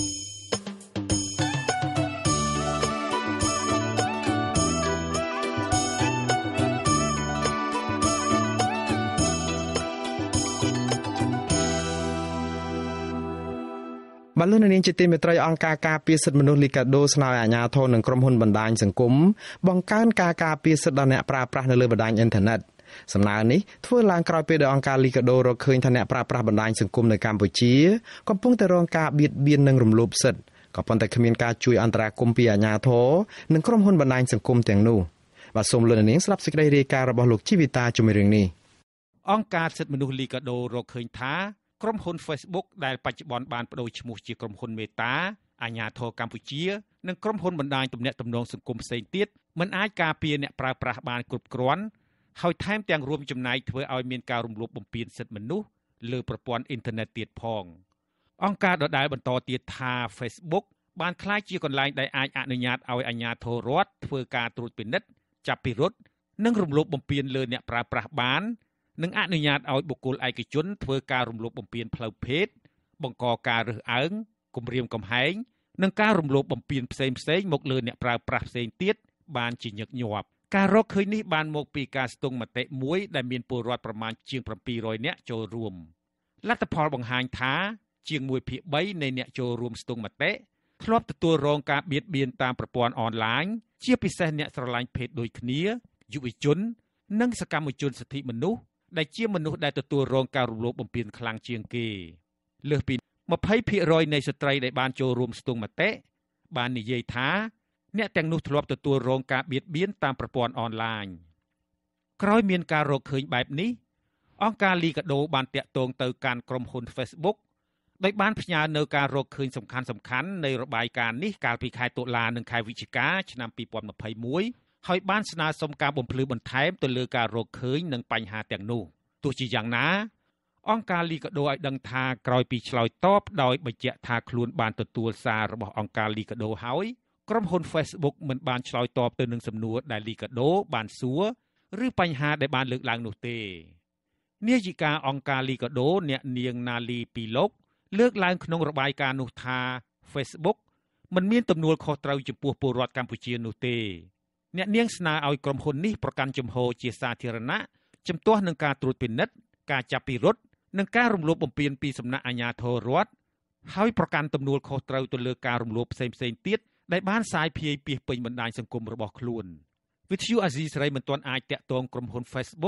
បាទលោកនាងជាទីមេត្រីអង្គការការពារសិទ្ធិមនុស្សលីកាដូស្នើឲ្យអាជ្ញាធរនិងក្រុមហ៊ុនបណ្ដាញសង្គមបង្កើនការការពារសិទ្ធិដល់អ្នកប្រើប្រាស់នៅលើបណ្ដាញអ៊ីនធឺណិតសំណើនេះធ្វើឡើងក្រោយពេលដែលអង្គការលីកាដូរកឃើញថាអ្នកប្រើប្រាស់បណ្ដាញសង្គមនៅកម្ពុជាកំពុងតែរងការបៀតបៀននិងរំលោភសិទ្ធិក៏ប៉ុន្តែគ្មានការជួយអន្តរាគមន៍ពីអាជ្ញាធរនិងក្រុមហ៊ុនបណ្ដាញសង្គមទាំងនោះបាទសូមលោកនាងស្ដាប់សេចក្តីរាយការណ៍របស់លោកជីវិតាជាមួយរឿងនេះអង្គការសិទ្ធិមនុស្សលីកាដូរកឃើញថាក្រុមហ៊ុន Facebook ដែលបច្ចុប្បន្នបានបដូរឈ្មោះជាក្រុមហ៊ុនមេតាអាជ្ញាធរកម្ពុជានិងក្រុមហ៊ុនបណ្ដាញទំនាក់ទំនងសង្គមផ្សេងទៀតមិនអាចការពារអ្នកប្រើប្រាស់បានគ្រប់គ្រាន់ហើយថែមទាំងរួមចំណែកធ្វើឲ្យមានការរំលោភបំពានសិទ្ធិមនុស្សលើប្រព័ន្ធអ៊ីនធឺណិតទៀតផងអង្គការដដែលបន្តទៀតថា Facebook បានក្លាយជាកន្លែងដែលអាចអនុញ្ញាតឲ្យអាជ្ញាធររដ្ឋធ្វើការត្រួតពិនិត្យចាប់ពិរុទ្ធនិងរំលោភបំពានលើអ្នកប្រើប្រាស់បាននិងអនុញ្ញាតឲ្យបុគ្គលឯកជនធ្វើការរំលោភបំពានផ្លូវភេទបង្កការរើសអើងគំរាមកំហែងនិងការរំលោភបំពានផ្សេងៗមកលើអ្នកប្រើប្រាស់ផ្សេងទៀតបានជាញឹកញាប់ការរកឃើញនេះបានមកពីការស្ទង់មតិមួយដែលមានពលរដ្ឋប្រមាណជាងប្រាំពីររយនាក់ចូលរួមលទ្ធផលបង្ហាញថាជាងមួយភាគបីនៃអ្នកចូលរួមស្ទង់មតិធ្លាប់ទទួលរងការបៀតបៀនតាមប្រព័ន្ធអនឡាញជាពិសេសអ្នកស្រឡាញ់ភេទដូចគ្នាយុវជននិងសកម្មជនសិទ្ធិមនុស្សដែលជាមនុស្សដែលទទួលរងការរំលោភបំពានខ្លាំងជាងគេលើសពីម្ភៃភាគរយនៃស្ត្រីដែលបានចូលរួមស្ទង់មតិបាននិយាយថាអ្នកទាំងនោះធ្លាប់ទទួលរងការបៀតបៀនតាមប្រព័ន្ធអនឡាញក្រោយមានការរកឃើញបែបនេះអង្គការលីកាដូបានតាក់ទងទៅកាន់ក្រុមហ៊ុន Facebook ដោយបានផ្ញើនៅការរកឃើញសំខាន់សំខាន់នៃរបាយការណ៍នេះកាលពីខែតុលានិងខែវិច្ឆិកាឆ្នាំពីរពាន់ម្ភៃមួយហើយបានស្នើសុំការបំភ្លឺបន្ថែមទៅលើការរកឃើញនិងបញ្ហាទាំងនោះទោះជាយ៉ាងណាអង្គការលីកាដូឲ្យដឹងថាក្រោយពីឆ្លើយតបដោយបញ្ជាក់ថាខ្លួនបានទទួលសាររបស់អង្គការលីកាដូហើយក្រុមហ៊ុន Facebook មិនបានឆ្លើយតបទៅនឹងសំណួរដែលលីកាដូបានសួរឬបញ្ហាដែលបានលើកឡើងនោះទេនាយិកាអង្គការលីកាដូអ្នកនាងណាលីពីលោកលើកឡើងក្នុងរបាយការណ៍នោះថា Facebook មិនមានទំនួលខុសត្រូវចំពោះពលរដ្ឋកម្ពុជានោះទេអ្នកនាងស្នើឲ្យក្រុមហ៊ុននេះប្រកាន់ជំហរជាសាធារណៈជំទាស់នឹងការត្រួតពិនិត្យការចាប់ពិរុទ្ធនិងការរំលោភបំពានពីសំណាក់អាជ្ញាធររដ្ឋហើយប្រកាន់ទំនួលខុសត្រូវទៅលើការរំលោភផ្សេងៗទៀតដែលបានសាយភាយពាសពេញបណ្ដាញសង្គមរបស់ខ្លួនវិទ្យុអាស៊ីសេរីមិនទាន់អាចតាក់ទងក្រុមហ៊ុន Facebook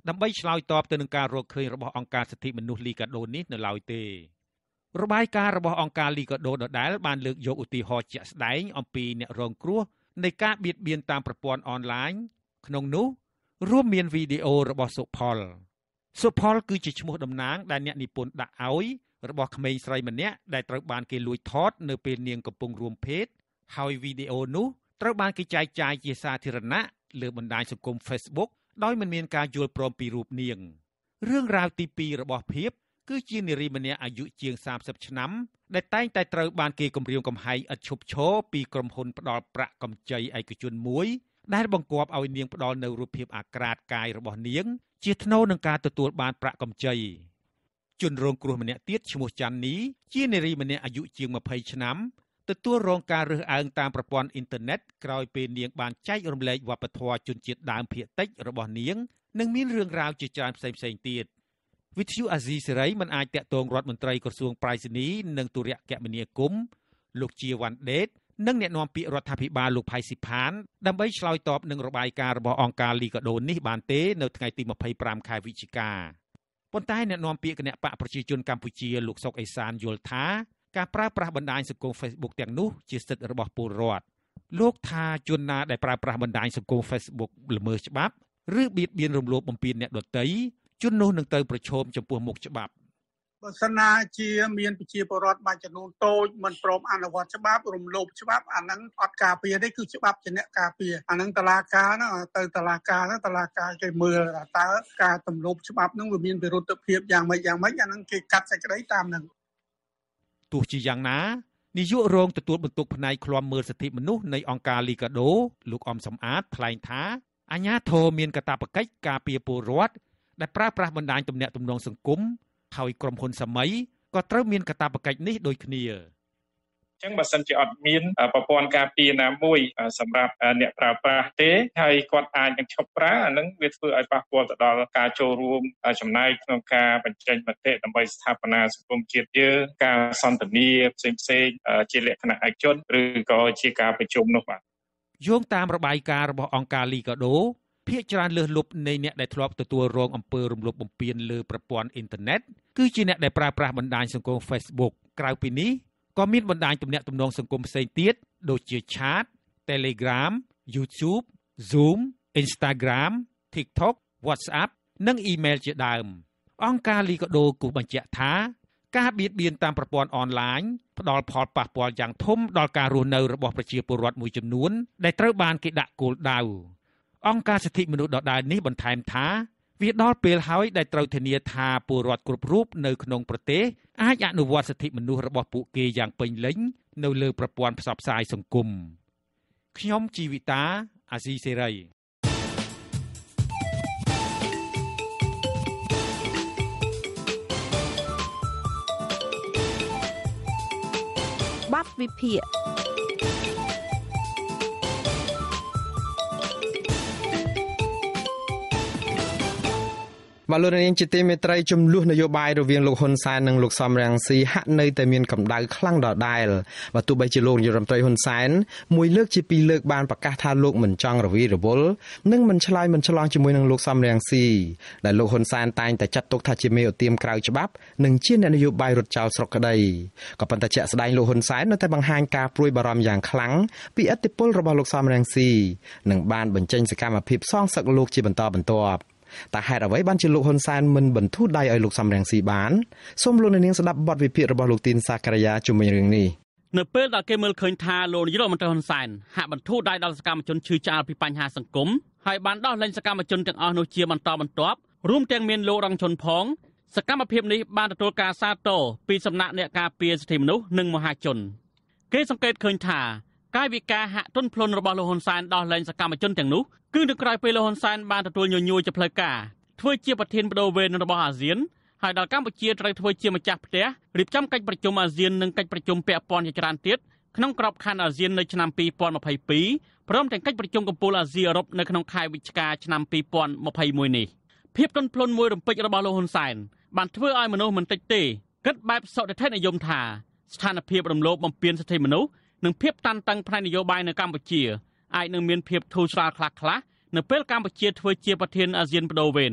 ដើម្បីឆ្លើយតបទៅនឹងការរកឃើញរបស់អង្គការសិទ្ធិមនុស្សលីកាដូនេះនៅឡើយទេរបាយការណ៍របស់អង្គការលីកាដូដដែលបានលើកយកឧទាហរណ៍ជាក់ស្ដែងអំពីអ្នករងគ្រោះនៃការបៀតបៀនតាមប្រព័ន្ធអនឡាញក្នុងនោះរួមមានវីដេអូរបស់សុផលសុផលគឺជាឈ្មោះតំណាងដែលអ្នកនិពន្ធដាក់ឲ្យរបស់ក្មេងស្រីម្នាក់ដែលត្រូវបានគេលួចថតនៅពេលនាងកំពុងរួមភេទហើយវីដេអូនោះត្រូវបានគេចែកចាយជាសាធារណៈលើបណ្ដាញសង្គម Facebook ដោយមិនមានការយល់ព្រមពីរូបនាងរឿងរ៉ាវទីពីររបស់ភាពគឺជានារីម្នាក់អាយុជាងសាមសិបឆ្នាំដែលតែងតែត្រូវបានគេគំរាមកំហែងឥតឈប់ឈរពីក្រុមហ៊ុនផ្ដាល់ប្រាក់កម្ចីឯកជនមួយដែលបង្គាប់ឲ្យនាងផ្ដាល់នៅរូបភាពអាក្រាតកាយរបស់នាងជាថ្នូរនឹងការទទួលបានប្រាក់កម្ចីជនរងគ្រោះម្នាក់ទៀតឈ្មោះចាន់នីជានារីម្នាក់អាយុជាងម្ភៃឆ្នាំទទួលរងការរើសអើងតាមប្រព័ន្ធអ៊ីនធឺណិតក្រោយពេលនាងបានចែករំលែកវប្បធម៌ជនជាតិដើមភាគតិចរបស់នាងនិងមានរឿងរ៉ាវជាច្រើនផ្សេងៗទៀតវិទ្យុអាស៊ីសេរីមិនអាចតាក់ទងរដ្ឋមន្ត្រីក្រសួងប្រៃសណីនិងទូរគមនាគមន៍លោកជាវ៉ាន់ដេតនិងអ្នកនាំពាក្យរដ្ឋាភិបាលលោកផៃស៊ីផានដើម្បីឆ្លើយតបនឹងរបាយការណ៍របស់អង្គការលីកាដូនេះបានទេនៅថ្ងៃទីម្ភៃប្រាំខែវិច្ឆិកាប៉ុន្តែអ្នកនាំពាក្យគណៈបកប្រជាជនកម្ពុជាលោកសុកអេសានយល់ថាការប្រើប្រាស់បណ្ដាញសង្គម Facebook ទាំងនោះជាសិទ្ធិរបស់ពលរដ្ឋលោកថាជនណាដែលប្រើប្រាស់បណ្ដាញសង្គម Facebook ល្មើសច្បាប់ឬបៀតបៀនរំលោភបំពានអ្នកដទៃជននោះនឹងត្រូវប្រឈមចំពោះមុខច្បាប់បើសិនណាជាមានប្រជាពលរដ្ឋមួយចំនួនតូចមិនព្រមអនុវត្តច្បាប់រំលោភច្បាប់អាហ្នឹងអត់ការពារទេគឺច្បាប់ជាអ្នកការពារអាហ្នឹងតុលាការហ្នឹងទៅតុលាការហ្នឹងតុលាការគេមើលតើការទម្លាប់ច្បាប់ហ្នឹងវាមានវិរុទ្ធភាពយ៉ាងម៉េចយ៉ាងម៉េចអាហ្នឹងគេកាត់សេចក្តីតាមហ្នឹងទោះជាយ៉ាងណានាយករងទទួលបន្ទុកផ្នែកឃ្លាំមើលសិទ្ធិមនុស្សនៃអង្គការលីកាដូលោកអំសំអាតថ្លែងថាអាជ្ញាធរមានកាតព្វកិច្ចការពារពលរដ្ឋដែលប្រើប្រាស់បណ្ដាញទំនាក់ទំនងសង្គមហើយក្រុមហ៊ុនសម័យក៏ត្រូវមានកាតព្វកិច្ចនេះដូចគ្នាចឹងបើសិនជាអត់មានប្រព័ន្ធការពារណាមួយសម្រាប់អ្នកប្រើប្រាស់ទេហើយគាត់អាចនឹងឈប់ប្រើអានឹងវាធ្វើឲ្យប៉ះពាល់ទៅដល់ការចូលរួមចំណែកក្នុងការបញ្ចេញមតិដើម្បីស្ថាបនាសង្គមជាតិយើងការសន្ទនាផ្សេងផ្សេងជាលក្ខណៈឯកជនឬក៏ជាការប្រជុំនោះបាទយោងតាមរបាយការណ៍របស់អង្គការលីកាដូភាគច្រើនលើសលប់នៃអ្នកដែលធ្លាប់ទទួលរងអំពើរំលោភបំពានលើប្រព័ន្ធអ៊ីនធឺណិតគឺជាអ្នកដែលប្រើប្រាស់បណ្ដាញសង្គម Facebook ក្រៅពីនេះក៏មានបណ្ដាញទំនាក់ទំនងសង្គមផ្សេងទៀតដូចជា Chat, Telegram, YouTube, Zoom, Instagram, TikTok, WhatsApp និង Email ជាដើមអង្គការលីកាដូគូសបញ្ជាក់ថាការបៀតបៀនតាមប្រព័ន្ធអនឡាញផ្ដល់ផលប៉ះពាល់យ៉ាងធំដល់ការរស់នៅរបស់ប្រជាពលរដ្ឋមួយចំនួនដែលត្រូវបានគេដាក់គោលដៅអង្គការសិទ្ធិមនុស្សដដែលនេះបន្ថែមថាវាដល់ពេលហើយដែលត្រូវធានាថាពលរដ្ឋគ្រប់រូបនៅក្នុងប្រទេសអាចអនុវត្តសិទ្ធិមនុស្សរបស់ពួកគេយ៉ាងពេញលេញនៅលើប្រព័ន្ធផ្សព្វផ្សាយសង្គមខ្ញុំជីវិតាអាស៊ីសេរីបាត់វិភាគបាទលោកនាងជាទីមេត្រីចំនួននយោបាយរវាងលោកហ៊ុនសែននិងលោកសំរងស៊ីហាក់នៅតែមានកម្ដៅខ្លាំងដដែលបើទោះបីជាលោកនាយរដ្ឋមន្ត្រីហ៊ុនសែនមួយលើកជាពីរលើកបានប្រកាសថាលោកមិនចង់រវីរវល់និងមិនឆ្លើយមិនឆ្លងជាមួយនឹងលោកសំរងស៊ីដែលលោកហ៊ុនសែនតែងតែចាត់ទុកថាជាមេឧទាមក្រៅច្បាប់និងជាអ្នកនយោបាយរត់ចោលស្រុកក្តីក៏ប៉ុន្តែជាក់ស្ដែងលោកហ៊ុនសែននៅតែបង្ហាញការព្រួយបារម្ភយ៉ាងខ្លាំងពីឥទ្ធិពលរបស់លោកសំរងស៊ីនិងបានបញ្ចេញសកម្មភាពសងសឹកលោកជាបន្តបន្ទាប់តែហេតុអ្វីបានជាលោកហ៊ុនសែនមិនបន្ធូរដៃឲ្យលោកសំរងស៊ីបានសូមលោកនាងស្ដាប់បទវិភាគរបស់លោកទីនសាករាយាជុំវិញរឿងនេះនៅពេលដែលគេមើលឃើញថាលោកនាយរដ្ឋមន្ត្រីហ៊ុនសែនហាក់បន្ធូរដៃដល់សកម្មជនឈឺឆ្អាលពីបញ្ហាសង្គមហើយបានដោះលែងសកម្មជនទាំងអស់នោះជាបន្តបន្ទាប់រួមទាំងមានលោករងឈុនផងសកម្មភាពនេះបានទទួលការសាទរពីសំណាក់អ្នកការពារសិទ្ធិមនុស្សនិងមហាជនគេសង្កេតឃើញថាកាយវិការហាក់ទន់ភ្លន់របស់លោកហ៊ុនសែនដោះលែងសកម្មជនទាំងនោះគឺនៅក្រៅពេលលោកហ៊ុនសែនបានទទួលញញួរជាផ្លូវការធ្វើជាប្រធានបដូវវេនរបស់អាស៊ានហើយដល់កម្ពុជាត្រូវធ្វើជាម្ចាស់ផ្ទះរៀបចំកិច្ចប្រជុំអាស៊ាននិងកិច្ចប្រជុំពាក់ព័ន្ធជាច្រើនទៀតក្នុងក្របខ័ណ្ឌអាស៊ាននៅឆ្នាំពីរពាន់ម្ភៃពីរព្រមទាំងកិច្ចប្រជុំកំពូលអាស៊ីអឺរ៉ុបនៅក្នុងខែវិច្ឆិកាឆ្នាំពីរពាន់ម្ភៃមួយនេះភាពទន់ភ្លន់មួយរំពេចរបស់លោកហ៊ុនសែនបានធ្វើឲ្យមនុស្សមិនតិចទេគិតបែបសុតិធិនិយមថាស្ថានភាពរំលោភបំពានសិទ្ធិមនុស្សនិងភាពតានតឹងផ្នែកនយោបាយនៅកម្ពុជាអាចនឹងមានភាពធូរស្រាលខ្លះៗនៅពេលកម្ពុជាធ្វើជាប្រធានអាស៊ានបដូវវេន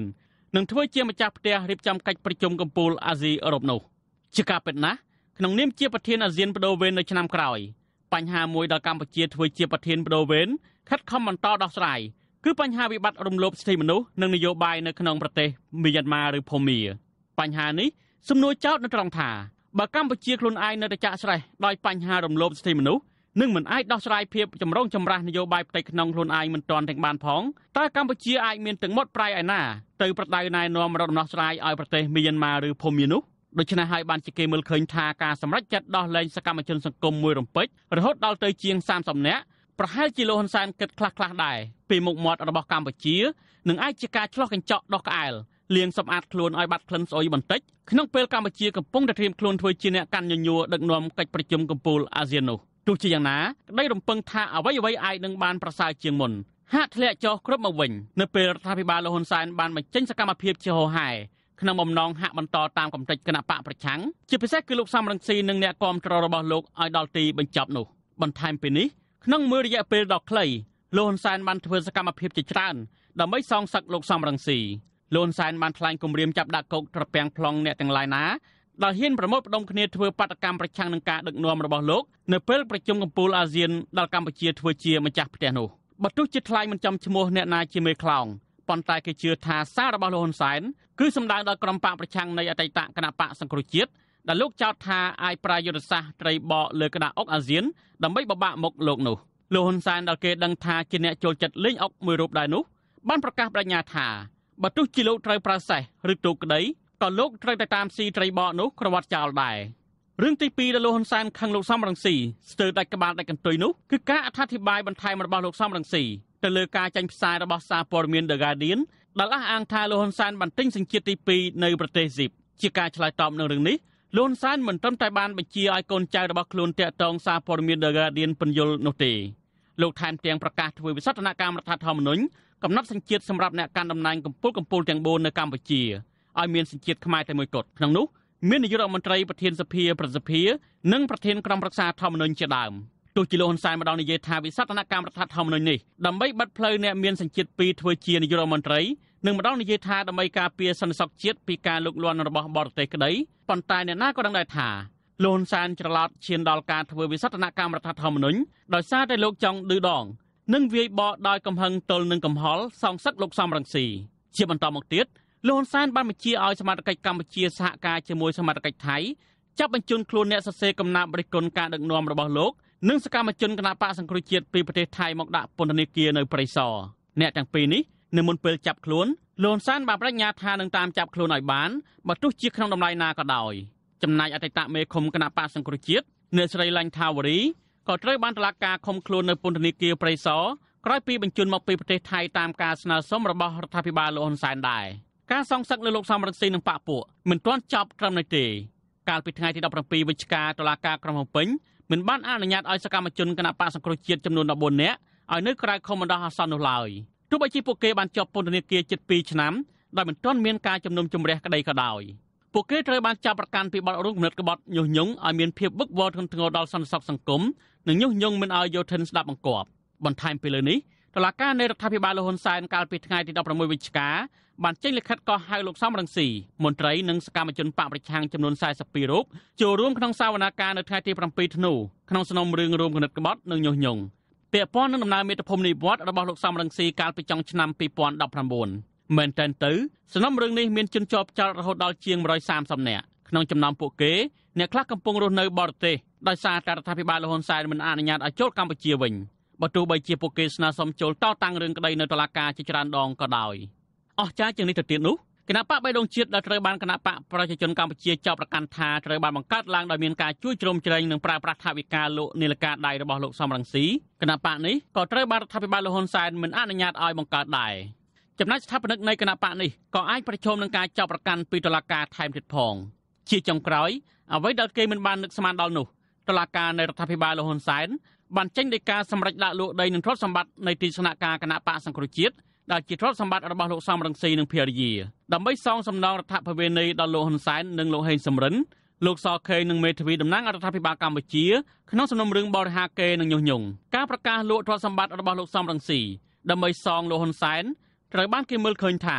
នឹងធ្វើជាម្ចាស់ផ្ទះរៀបចំកិច្ចប្រជុំកំពូលអាស៊ីអឺរ៉ុបនោះជាការពិតណាស់ក្នុងនាមជាប្រធានអាស៊ានបដូវវេននៅឆ្នាំក្រោយបញ្ហាមួយដែលកម្ពុជាធ្វើជាប្រធានបដូវវេនខិតខំបន្តដោះស្រាយគឺបញ្ហាវិបត្តិរំលោភសិទ្ធិមនុស្សនិងនយោបាយនៅក្នុងប្រទេសមីយ៉ាន់ម៉ាឬភូមាបញ្ហានេះសំណួរចោទនៅត្រង់ថាបើកម្ពុជាខ្លួនឯងនៅតែចាក់ស្រេះដោយបញ្ហារំលោភសិទ្ធិមនុស្សនឹងមិនអាចដោះស្រាយភាពចម្រូងចម្រាសនយោបាយផ្ទៃក្នុងខ្លួនឯងមិនទាន់ទាំងបានផងតើកម្ពុជាអាចមានទាំងមុតប្រៃឯណាទៅប្រដៅណែនាំរកដំណោះស្រាយឲ្យប្រទេសមីយ៉ាន់ម៉ាឬភូមានោះដូច្នេះហើយបានជាគេមើលឃើញថាការសម្រេចចិត្តដោះលែងសកម្មជនសង្គមមួយរំពេចរហូតដល់ទៅជាងសាមសិបនាក់ប្រហែលជាលោកហ៊ុនសែនគិតខ្លះៗដែរពីមុខមាត់របស់កម្ពុជានឹងអាចជាការឆ្លោះកញ្ចក់ដោះក្អែលលាងសម្អាតខ្លួនឲ្យបាត់ក្លិនស្អុយបន្តិចក្នុងពេលកម្ពុជាកំពុងតែត្រៀមខ្លួនធ្វើជាអ្នកកាន់ញញួរដឹកនាំកិច្ចប្រជុំកំពូលអាស៊ាននោះទោះជាយ៉ាងណាក្តីរំពឹងថាអ្វីអ្វីអាចនឹងបានប្រសើរជាងមុនហាក់ធ្លាក់ចុះគ្រប់មកវិញនៅពេលរដ្ឋាភិបាលលោកហ៊ុនសែនបានបញ្ចេញសកម្មភាពជាហោហែក្នុងបំណងហាក់បន្តតាមកំណត់គណៈបកប្រឆាំងជាពិសេសគឺលោកសំរងស៊ីនិងអ្នកគាំទ្ររបស់លោកឲ្យដល់ទីបញ្ចប់នោះបន្ថែមពីនេះក្នុងមួយរយៈពេលដ៏ខ្លីលោកហ៊ុនសែនបានធ្វើសកម្មភាពជាច្រើនដើម្បីសងសឹកលោកសំរងស៊ីលោកហ៊ុនសែនបានថ្លែងគម្រាមចាប់ដាក់គុកត្រពាំងប្លង់អ្នកទាំងឡាយណាដែលហ៊ានប្រមូលផ្ដុំគ្នាធ្វើបាតកម្មប្រឆាំងនឹងការដឹកនាំរបស់លោកនៅពេលប្រជុំកំពូលអាស៊ានដែលកម្ពុជាធ្វើជាម្ចាស់ផ្ទះនោះបើទោះជាថ្លែងមិនចំឈ្មោះអ្នកណាជាមេខ្លោងប៉ុន្តែគេជឿថាសាររបស់លោកហ៊ុនសែនគឺសម្ដៅដល់ក្រុមបកប្រឆាំងនៃអតីតគណៈបកសង្គ្រោះជាតិដែលលោកចោទថាអាចប្រាយុទ្ធសាស្ត្រត្រីបកលើក្តារអុកអាស៊ានដើម្បីបបាក់មុខលោកនោះលោកហ៊ុនសែនដែលគេដឹងថាជាអ្នកចូលចិត្តលេងអុកមួយរូបដែរនោះបានប្រកាសបដិញ្ញាថាបើទោះជាលោកត្រូវប្រើសេះឬទូកក្តីក៏លោកត្រូវតែតាមស៊ីត្រីបកនោះក្រវត្តចោលដែររឿងទីពីរដែលលោកហ៊ុនសែនខឹងលោកសំរងស៊ីស្ទើរដាច់ក្បាលដាច់កន្ទុយនោះគឺការអត្ថាធិប្បាយបន្ថែមរបស់លោកសំរងស៊ីទៅលើការចាញ់ផ្សាយរបស់សារព័ត៌មាន The Guardian ដែលអះអាងថាលោកហ៊ុនសែនបានទិញសញ្ជាតិទីពីរនៅប្រទេសស៊ីបជាការឆ្លើយតបនឹងរឿងនេះលោកហ៊ុនសែនមិនត្រឹមតែបានបញ្ជាឲ្យកូនចៅរបស់ខ្លួនតាក់ទងសារព័ត៌មាន The Guardian ពន្យល់នោះទេលោកថែមទាំងប្រកាសធ្វើវិសោធនកម្មរដ្ឋធម្មនុញ្ញកំណត់សញ្ជាតិសម្រាប់អ្នកកាន់តំណែងកំពូលកំពូលទាំងបួននៅកម្ពុជាឲ្យមានសញ្ជាតិខ្មែរតែមួយគត់ក្នុងនោះមាននាយករដ្ឋមន្ត្រីប្រធានសភាប្រសិទ្ធភាពនិងប្រធានក្រុមប្រឹក្សាធម្មនុញ្ញជាដើមទោះជាលោកហ៊ុនសែនម្ដងនិយាយថាវិសោធនកម្មរដ្ឋធម្មនុញ្ញនេះដើម្បីបិទផ្លូវអ្នកមានសញ្ជាតិពីរធ្វើជានាយករដ្ឋមន្ត្រីនិងម្ដងនិយាយថាដើម្បីការពារសន្តិសុខជាតិពីការលុកលាន់របស់បរទេសក្តីប៉ុន្តែអ្នកណាក៏ដឹងដែរថាលោកហ៊ុនសែនច្រឡោតឈានដល់ការធ្វើវិសោធនកម្មរដ្ឋធម្មនុញ្ញដោយសារតែលោកចង់ឌឺដងនិងវាយបកដោយកំហឹងទល់នឹងកំហល់សងសឹកលោកសំរងស៊ីជាបន្តមកទៀតលោកហ៊ុនសែនបានបញ្ជាឲ្យសមាជិកកម្ពុជាសហការជាមួយសមាជិកថៃចាប់បញ្ជូនខ្លួនអ្នកសរសេរកំណាព្យរិះគន់ការដឹកនាំរបស់លោកនិងសកម្មជនគណបកសង្គ្រោះជាតិពីប្រទេសថៃមកដាក់ពន្ធនាគារនៅព្រៃសរអ្នកទាំងពីរនេះនៅមុនពេលចាប់ខ្លួនលោកហ៊ុនសែនបានបដិញ្ញាថានឹងតាមចាប់ខ្លួនឲ្យបានបើទោះជាក្នុងតម្លៃណាក៏ដោយចំណែកអតីតមេឃុំគណបកសង្គ្រោះជាតិអ្នកស្រីឡាញ់ថាវរីក៏ត្រូវបានតុលាការឃុំខ្លួននៅពន្ធនាគារព្រៃសរក្រោយពីបញ្ជូនមកពីប្រទេសថៃតាមការស្នើសុំរបស់រដ្ឋាភិបាលលោកហ៊ុនសែនដែរការសងសឹកលើលោកសំរងស៊ីនិងបកពួកមិនទាន់ចប់ត្រឹមនេះទេកាលពីថ្ងៃទីដប់ប្រាំពីរវិច្ឆិកាតុលាការក្រុងភ្នំពេញមិនបានអនុញ្ញាតឲ្យសកម្មជនគណបកសង្គ្រោះជាតិចំនួនដប់បួននាក់ឲ្យនៅក្រៅឃុំបណ្ដោះអាសន្ននោះឡើយទោះបីជាពួកគេបានជាប់ពន្ធនាគារជិតពីរឆ្នាំដោយមិនទាន់មានការជំនុំជម្រះក្តីក៏ដោយពួកគេត្រូវបានចាប់ប្រកាន់ពីបទរួមគំនិតក្បត់ញុះញង់ឲ្យមានភាពវឹកវរធ្ងន់ធ្ងរដល់សន្តិសុខសង្គមនិងញុះញង់មិនឲ្យយោធិនស្ដាប់បង្គាប់បន្ថែមពីលើនេះតុលាការនៃរដ្ឋាភិបាលលោកហ៊ុនសែនកាលពីថ្ងៃទីដប់ប្រាំមួយវិច្ឆិកាបានចេញលិខិតកោះហៅលោកសំរងស៊ីមន្ត្រីនិងសកម្មជនបកប្រឆាំងចំនួនសែសិបពីររូបចូលរួមក្នុងសវនាការនៅថ្ងៃទីប្រាំពីរធ្នូក្នុងសំណុំរឿងរួមគំនិតក្បត់និងញុះញង់ពាក់ព័ន្ធនឹងដំណើរមាតុភូមិនិវត្តន៍របស់លោកសំរងស៊ីកាលពីចុងឆ្នាំពីរពាន់ដប់ប្រាំបួនមែនទែនទៅសំណុំរឿងនេះមានជនជាប់ចោទរហូតដល់ជាងមួយរយសាមសិបនាក់ក្នុងចំណោមពួកគេអ្នកខ្លះកំពុងរស់នៅបរទេសដោយសារតែរដ្ឋាភិបាលលោកហ៊ុនសែនមិនអនុញ្ញាតឲ្យចូលកម្ពុជាវិញបើទោះបីជាពួកគេស្នើសុំចូលតតាំងរឿងក្តីនៅតុលាការជាច្រើនដងក៏ដោយអស្ចារ្យជាងនេះទៅទៀតនោះគណៈបកបៃដងជាតិដែលត្រូវបានគណៈបកប្រជាជនកម្ពុជាចោទប្រកាន់ថាត្រូវបានបង្កើតឡើងដោយមានការជួយជ្រោមជ្រែងនិងប្រើប្រាស់ថវិកាលោកនាឡិកាដៃរបស់លោកសំរងស៊ីគណៈបកនេះក៏ត្រូវបានរដ្ឋាភិបាលលោកហ៊ុនសែនមិនអនុញ្ញាតឲ្យបង្កើតដែរចំណែកស្ថាបនិកនៃគណៈបកនេះក៏អាចប្រឈមនឹងការចោទប្រកាន់ពីតុលាការថែមទៀតផងជាចុងក្រោយអ្វីដែលគេមិនបាននឹកស្មានដល់នោះតុលាការនៃរដ្ឋាភិបាលលោកហ៊ុនសែនបានចេញដីកាសម្រេចដាក់លក់ដីនិងទ្រព្យសម្បត្តិនៃទីស្នាក់ការគណៈបកសង្គ្រោះជាតិដែលជាទ្រព្យសម្បត្តិរបស់លោកសំរងស៊ីនិងភរិយាដើម្បីសងសំណងរដ្ឋប្បវេណីដល់លោកហ៊ុនសែននិងលោកហេងសំរិនលោកសខេងនិងមេធាវីតំណាងរដ្ឋាភិបាលកម្ពុជាក្នុងសំណុំរឿងបរិហាកេរនិងញុះញង់ការប្រកាសលក់ទ្រព្យសម្បត្តិរបស់លោកសំរងស៊ីដើម្បីសងលោកហ៊ុនសែនត្រូវបានគេមើលឃើញថា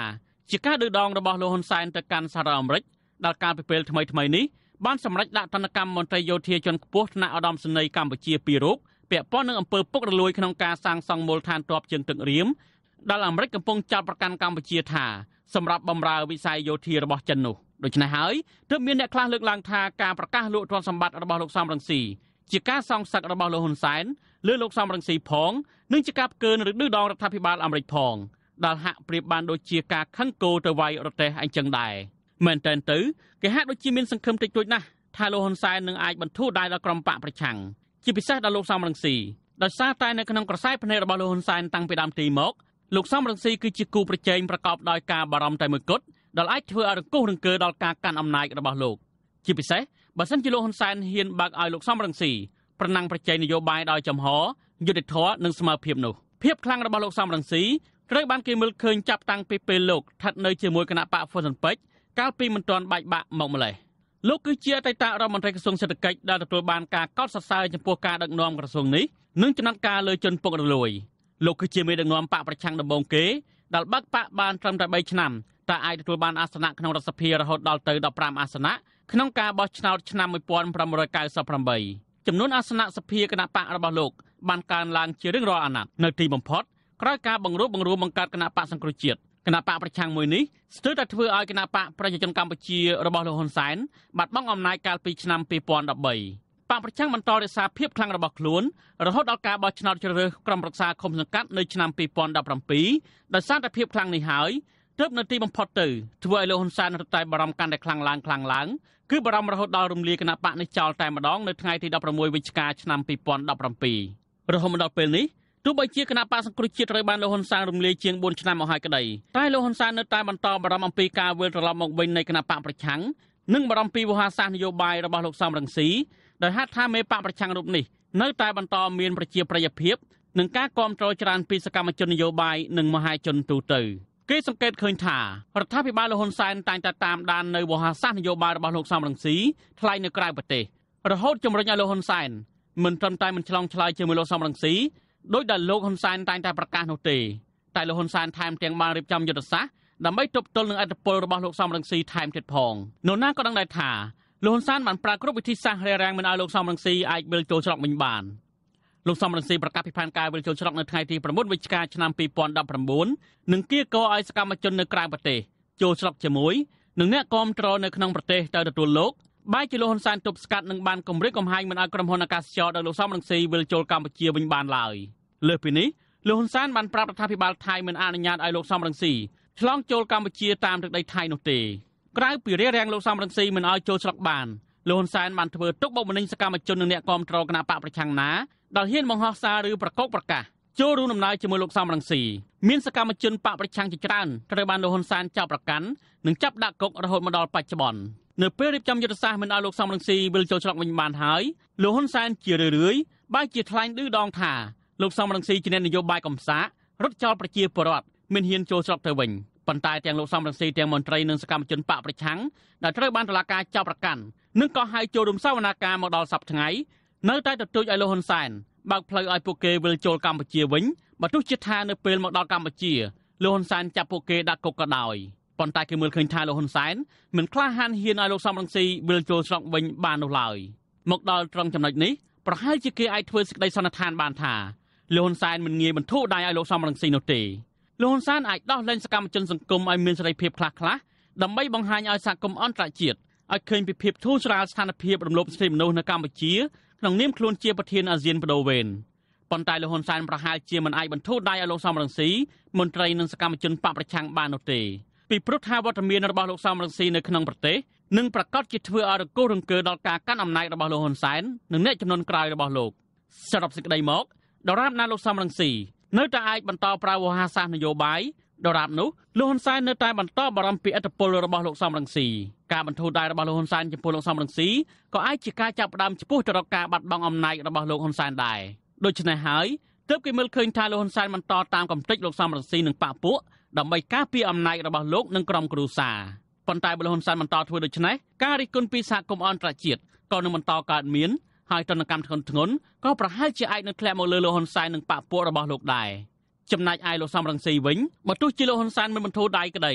ជាការឌឺដងរបស់លោកហ៊ុនសែនទៅកាន់សហរដ្ឋអាមេរិកដល់ការពិពេលថ្មីថ្មីនេះបានសម្រេចដាក់ទណ្ឌកម្មមន្ត្រីយោធាជាន់ខ្ពស់ថ្នាក់ឧត្តមសេនីយ៍កម្ពុជាពីររូបពាក់ព័ន្ធនឹងអំពើពុករលួយក្នុងការសាងសង់មូលដ្ឋានទ័ពជើងទឹករៀមដែលអាមេរិកកំពុងចោទប្រកាន់កម្ពុជាថាសម្រាប់បម្រើវិស័យយោធារបស់ចិននោះដូច្នេះហើយទើបមានអ្នកខ្លះលើកឡើងថាការប្រកាសលក់ទ្រព្យសម្បត្តិរបស់លោកសំរងស៊ីជាការសងសឹករបស់លោកហ៊ុនសែនលើលោកសំរងស៊ីផងនិងជាការផ្កើនឬឌឺដងរដ្ឋាភិបាលអាមេរិកផងដែលហាក់ប្រៀបបានដូចជាការខឹងគោទៅវាយរទេះអញ្ចឹងដែរមែនតើទៅគេហាក់ដូចជាមានសង្ឃឹមតិចតួចណាស់ថាលោកហ៊ុនសែននឹងអាចបន្ធូរដៃដល់ក្រុមបកប្រឆាំងជាពិសេសដល់លោកសំរងស៊ីដោយសារតែនៅក្នុងក្រសែភ្នែករបស់លោកហ៊ុនសែនតាំងពីដើមទីមកលោកសំរងស៊ីគឺជាគូប្រជែងប្រកបដោយការបារម្ភតែមួយគត់ដែលអាចធ្វើឲ្យរង្គោះរង្គើដល់ការកាន់អំណាចរបស់លោកជាពិសេសបើសិនជាលោកហ៊ុនសែនហ៊ានបើកឲ្យលោកសំរងស៊ីប្រណាំងប្រជែងនយោបាយដោយចំហយុត្តិធម៌និងស្មើភាពនោះភាពខ្លាំងរបស់លោកសំរងស៊ីត្រូវបានគេមើលឃើញចាប់តាំងពីពេលលោកស្ថិតនៅជាមួយគណៈបកហ្វុនស៊ិនពេជ្រកាលពីមិនទាន់បែកបាក់មកម្លេះលោកគឺជាអតីតរដ្ឋមន្ត្រីក្រសួងសេដ្ឋកិច្ចដែលទទួលបានការកោតសរសើរចំពោះការដឹកនាំក្រសួងនេះនិងចំណាត់ការលើជនពុករលួយលោកគឺជាមេដឹកនាំបកប្រឆាំងដំបូងគេដែលបើកបកបានត្រឹមតែបីឆ្នាំតែអាចទទួលបានអាសនៈក្នុងរដ្ឋសភារហូតដល់ទៅដប់ប្រាំអាសនៈក្នុងការបោះឆ្នោតឆ្នាំmột nghìn tám trăm chín mươi eightចំនួនអាសនៈសភាគណៈបករបស់លោកបានកើនឡើងជារៀងរាល់អាណត្តិនៅទីបំផុតក្រោយការបង្រួបបង្រួមបង្កើតគណៈបកសង្គ្រោះជាតិគណៈបកប្រឆាំងមួយនេះស្ទើរតែធ្វើឲ្យគណៈបកប្រជាជនកម្ពុជារបស់លោកហ៊ុនសែនបាត់បង់អំណាចកាលពីឆ្នាំtwo thousand thirteenបកប្រឆាំងបន្តរក្សាភាពខ្លាំងរបស់ខ្លួនរហូតដល់ការបោះឆ្នោតជ្រើសរើសក្រុមប្រឹក្សាឃុំសង្កាត់នៅឆ្នាំtwo thousand seventeenដោយសារតែភាពខ្លាំងនេះហើយទើបនៅទីបំផុតទៅធ្វើឲ្យលោកហ៊ុនសែនរត់តែបារម្ភកាន់តែខ្លាំងឡើងខ្លាំងឡើងគឺបារម្ភរហូតដល់រំលាយគណៈបកនេះចោលតែម្ដងនៅថ្ងៃទីsixteenវិច្ឆិកាឆ្នាំtwo thousand seventeenរហូតមកដល់ពេលនេះទោះបីជាគណៈបកសង្គ្រោះជាតិត្រូវបានលោកហ៊ុនសែនរំលាយជាងfourឆ្នាំមកហើយក្តីតែលោកហ៊ុនសែននៅតែបន្តបារម្ភអំពីការវិលត្រឡប់មកវិញនៃគណៈបកប្រឆាំងនិងបារម្ភពីវោហារសាស្ត្រនយោបាយរបស់លោកសំរងស៊ីដោយហេតុថាមេបកប្រឆាំងរូបនេះនៅតែបន្តមានប្រជាប្រិយភាពនិងការគាំទ្រច្រើនពីសកម្មជននយោបាយនិងមហាជនទូទៅគេសង្កេតឃើញថារដ្ឋាភិបាលលោកហ៊ុនសែនតែងតែតាមដាននៅវោហារសាស្ត្រនយោបាយរបស់លោកសំរងស៊ីថ្លែងនៅក្រៅប្រទេសរហូតជំរុញឲ្យលោកហ៊ុនសែនមិនត្រឹមតែមិនឆ្លងឆ្លើយជាមួយលោកសំរងស៊ីដោយដែលលោកហ៊ុនសែនតែងតែប្រកាសនោះទេតែលោកហ៊ុនសែនថែមទាំងបានរៀបចំយុទ្ធសាស្ត្រដើម្បីទប់ទល់នឹងឥទ្ធិពលរបស់លោកសំរងស៊ីថែមទៀតផងនោះណាក៏ដឹងដែរថាលោកហ៊ុនសែនបានប្រើគ្រប់វិធីសាស្ត្ររារាំងមិនឲ្យលោកសំរងស៊ីអាចវិលចូលច្រកវិញបានលោកសំរងស៊ីប្រកាសពីផែនការវិលចូលច្រកនៅថ្ងៃទីnineវិច្ឆិកាឆ្នាំtwo thousand nineteenនិងគៀកោឲ្យសកម្មជននៅក្រៅប្រទេសចូលច្រកជាមួយនឹងអ្នកគាំទ្រនៅក្នុងប្រទេសទៅទទួលលោកបែរជាលោកហ៊ុនសែនទប់ស្កាត់និងបានគម្រាមកំហែងមិនឲ្យក្រុមហ៊ុនអាកាសចរដោយលោកសំរងស៊ីវិលចូលកម្ពុជាវិញបានឡើយលើសពីនេះលោកហ៊ុនសែនបានប្រាប់រដ្ឋាភិបាលថៃមិនអនុញ្ញាតឲ្យលោកសំរងស៊ីឆ្លងចូលកម្ពុជាតាមទឹកដីថៃនោះទេក្រៅពីរារាំងលោកសំរងស៊ីមិនឲ្យចូលច្រកបានលោកហ៊ុនសែនបានធ្វើទុកបុកម្នេញសកម្មជននិងអ្នកគាំទ្រគណៈបកប្រឆាំងណាដែលហ៊ានបង្ហោះសារឬប្រកោកប្រកាសចូលរួមដំណើរជាមួយលោកសំរងស៊ីមានសកម្មជនបកប្រឆាំងជាច្រើនត្រូវបានលោកហ៊ុនសែនចាប់ប្រកាន់និងចាប់ដាក់គុករហូតមកដល់បច្ចុប្បន្ននៅពេលរៀបចំយុទ្ធសាស្ត្រមិនឲ្យលោកសំរងស៊ីវិលចូលច្រកវិញបានហើយលោកហ៊ុនសែនជារឿយៗបែរជាថ្លែងឌឺដងថាលោកសំរងស៊ីជាអ្នកនយោបាយកំសាករត់ចោលប្រជាពលរដ្ឋមិនហ៊ានចូលច្រកទៅវិញប៉ុន្តែទាំងលោកសំរងស៊ីទាំងមន្ត្រីនិងសកម្មជនបកប្រឆាំងដែលត្រូវបានតុលាការចាប់ប្រកាន់និងក៏ហៅចូលរួមសវនាការមកដល់សប្តាហ៍ថ្ងៃនៅតែទទូចឲ្យលោកហ៊ុនសែនបើកផ្លូវឲ្យពួកគេវិលចូលកម្ពុជាវិញបើទោះជាថានៅពេលមកដល់កម្ពុជាលោកហ៊ុនសែនចាប់ពួកគេដាក់គុកក៏ដោយប៉ុន្តែគេមើលឃើញថាលោកហ៊ុនសែនមិនក្លាហានហ៊ានឲ្យលោកសំរងស៊ីវិលចូលច្រកវិញបាននោះឡើយមកដល់ត្រង់ចំណុចនេះប្រហែលជាគេអាចធ្វើសេចក្តីសន្និដ្ឋានបានថាលោកហ៊ុនសែនមិនងាយបន្ធូរដៃឲ្យលោកសំរងស៊ីនោះទេលោកហ៊ុនសែនអាចដោះលែងសកម្មជនសង្គមឲ្យមានសេរីភាពខ្លះៗដើម្បីបង្ហាញឲ្យសហគមន៍អន្តរជាតិឲ្យឃើញពីភាពធូរស្រាលស្ថានភាពរំលោភសិទ្ធិមនុស្សនៅកម្ពុជាក្នុងនាមខ្លួនជាប្រធានអាស៊ានបដូវវេនប៉ុន្តែលោកហ៊ុនសែនប្រហែលជាមិនអាចបន្ធូរដៃឲ្យលោកសំរងស៊ីមន្ត្រីនិងសកម្មជនបកប្រឆាំងបាននោះទេពីព្រោះថាវត្តមានរបស់លោកសំរងស៊ីនៅក្នុងប្រទេសនឹងប្រកាសជាធ្វើឲ្យរង្គោះរង្គើដល់ការកាន់អំណាចរបស់លោកហ៊ុនសែននិងអ្នកចំនួនក្រោយរបស់លោកសរុបសេចក្តីមកដរាបណាលោកសំរងស៊ីនៅតែអាចបន្តប្រើវោហារសាស្ត្រនយោបាយដរាបនោះលោកហ៊ុនសែននៅតែបន្តបារម្ភពីឥទ្ធិពលរបស់លោកសំរងស៊ីការបន្ធូរដៃរបស់លោកហ៊ុនសែនចំពោះលោកសំរងស៊ីក៏អាចជាការចាប់ផ្ដើមចំពោះទៅរកការបាត់បង់អំណាចរបស់លោកហ៊ុនសែនដែរដូច្នេះហើយទើបគេមើលឃើញថាលោកហ៊ុនសែនបន្តតាមកំទេចលោកសំរងស៊ីនិងបកពួកដើម្បីការពារអំណាចរបស់លោកនិងក្រុមគ្រួសារប៉ុន្តែបើលោកហ៊ុនសែនបន្តធ្វើដូច្នេះការរិះគន់ពីសហគមន៍អន្តរជាតិក៏នឹងបន្តកើតមានហើយទណ្ឌកម្មធ្ងន់ធ្ងរក៏ប្រហែលជាអាចនឹងធ្លាក់មកលើលោកហ៊ុនសែននិងបកពួករបស់លោកដែរចំណែកឯលោកសំរងស៊ីវិញបើទោះជាលោកហ៊ុនសែនមិនបន្ធូរដៃក្តី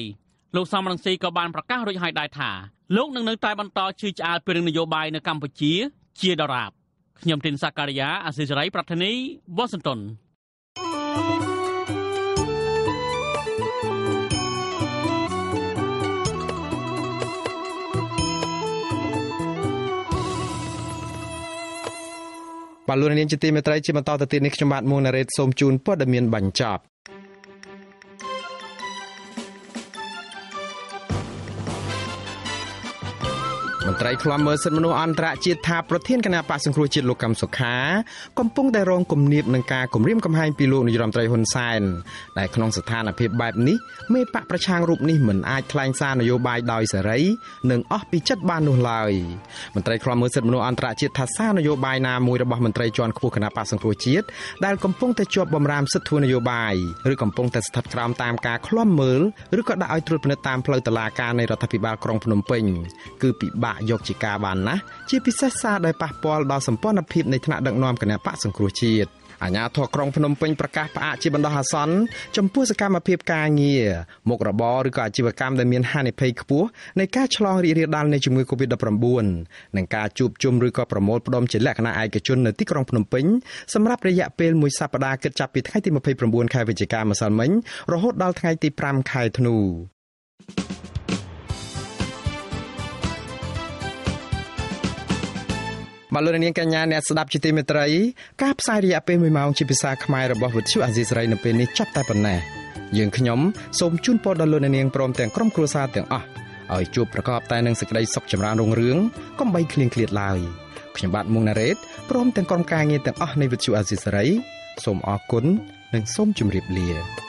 លោកសំរងស៊ីក៏បានប្រកាសរួចហើយដែរថាលោកនឹងនៅតែបន្តជឿឆ្អាលពីរឿងនយោបាយនៅកម្ពុជាជាដរាបខ្ញុំទីនសាការីយ៉ាអាស៊ីសេរីប្រធានីវ៉ាស៊ីនតោនបាទលោកនាងជាទីមេត្រីជាបន្តទៅទៀតនេះខ្ញុំបាទមួងណារ៉េតសូមជូនព័ត៌មានបញ្ចប់មន្ត្រីឃ្លាំមើលសិទ្ធិមនុស្សអន្តរជាតិថាប្រធានគណៈបក្សសង្គ្រោះជាតិលោកកឹមសុខាកំពុងតែរងគំនាបនឹងការគំរាមកំហែងពីលោកនាយរដ្ឋមន្ត្រីហ៊ុនសែនដែលក្នុងស្ថានភាពបែបនេះមេបកប្រឆាំងរូបនេះមិនអាចថ្លែងសារនយោបាយដោយសេរីនិងអស់ពីចិត្តបាននោះឡើយមន្ត្រីឃ្លាំមើលសិទ្ធិមនុស្សអន្តរជាតិថាសារនយោបាយណាមួយរបស់មន្ត្រីជាន់ខ្ពស់គណៈបក្សសង្គ្រោះជាតិដែលកំពុងតែជាប់បម្រាមសិទ្ធិធ្វើនយោបាយឬកំពុងតែស្ថិតក្រោមតាមការឃ្លាំមើលឬក៏ដាក់ឲ្យត្រួតពិនិត្យតាមផ្លូវតុលាការនៃរដ្ឋាភិបាលក្រុងភ្នំពេញគឺពិបាកយកជាការបានណាស់ជាពិសេសសារដែលប៉ះពាល់ដល់សម្ព័ន្ធភាពនៃថ្នាក់ដឹកនាំគណៈបក្សសង្គ្រោះជាតិអាជ្ញាធរក្រុងភ្នំពេញប្រកាសផ្អាកជាបណ្ដោះអាសន្នចំពោះសកម្មភាពការងារមុខរបរឬក៏អាជីវកម្មដែលមានហានិភ័យខ្ពស់នៃការឆ្លងរីករាលដាលនៃជំងឺ កូវីដ ដប់ប្រាំបួន និងការជួបជុំឬក៏ប្រមូលផ្ដុំជាលក្ខណៈឯកជននៅទីក្រុងភ្នំពេញសម្រាប់រយៈពេលមួយសប្តាហ៍គិតចាប់ពីថ្ងៃទីម្ភៃប្រាំបួនខែវិច្ឆិកាម្សិលមិញរហូតដល់ថ្ងៃទីប្រាំខែធ្នូបាទលោកនាងកញ្ញាអ្នកស្ដាប់ជាទីមេត្រីការផ្សាយរយៈពេលមួយម៉ោងជាភាសាខ្មែររបស់វិទ្យុអាស៊ីសេរីនៅពេលនេះចប់តែប៉ុណ្ណេះយើងខ្ញុំសូមជូនពរដល់លោកនាងព្រមទាំងក្រុមគ្រួសារទាំងអស់ឲ្យជួបប្រកបតែនឹងសេចក្តីសុខចម្រើនរុងរឿងកុំបីឃ្លៀងឃ្លាតឡើយខ្ញុំបាទមុងណារ៉េតព្រមទាំងក្រុមការងារទាំងអស់នៃវិទ្យុអាស៊ីសេរីសូមអរគុណនិងសូមជម្រាបលា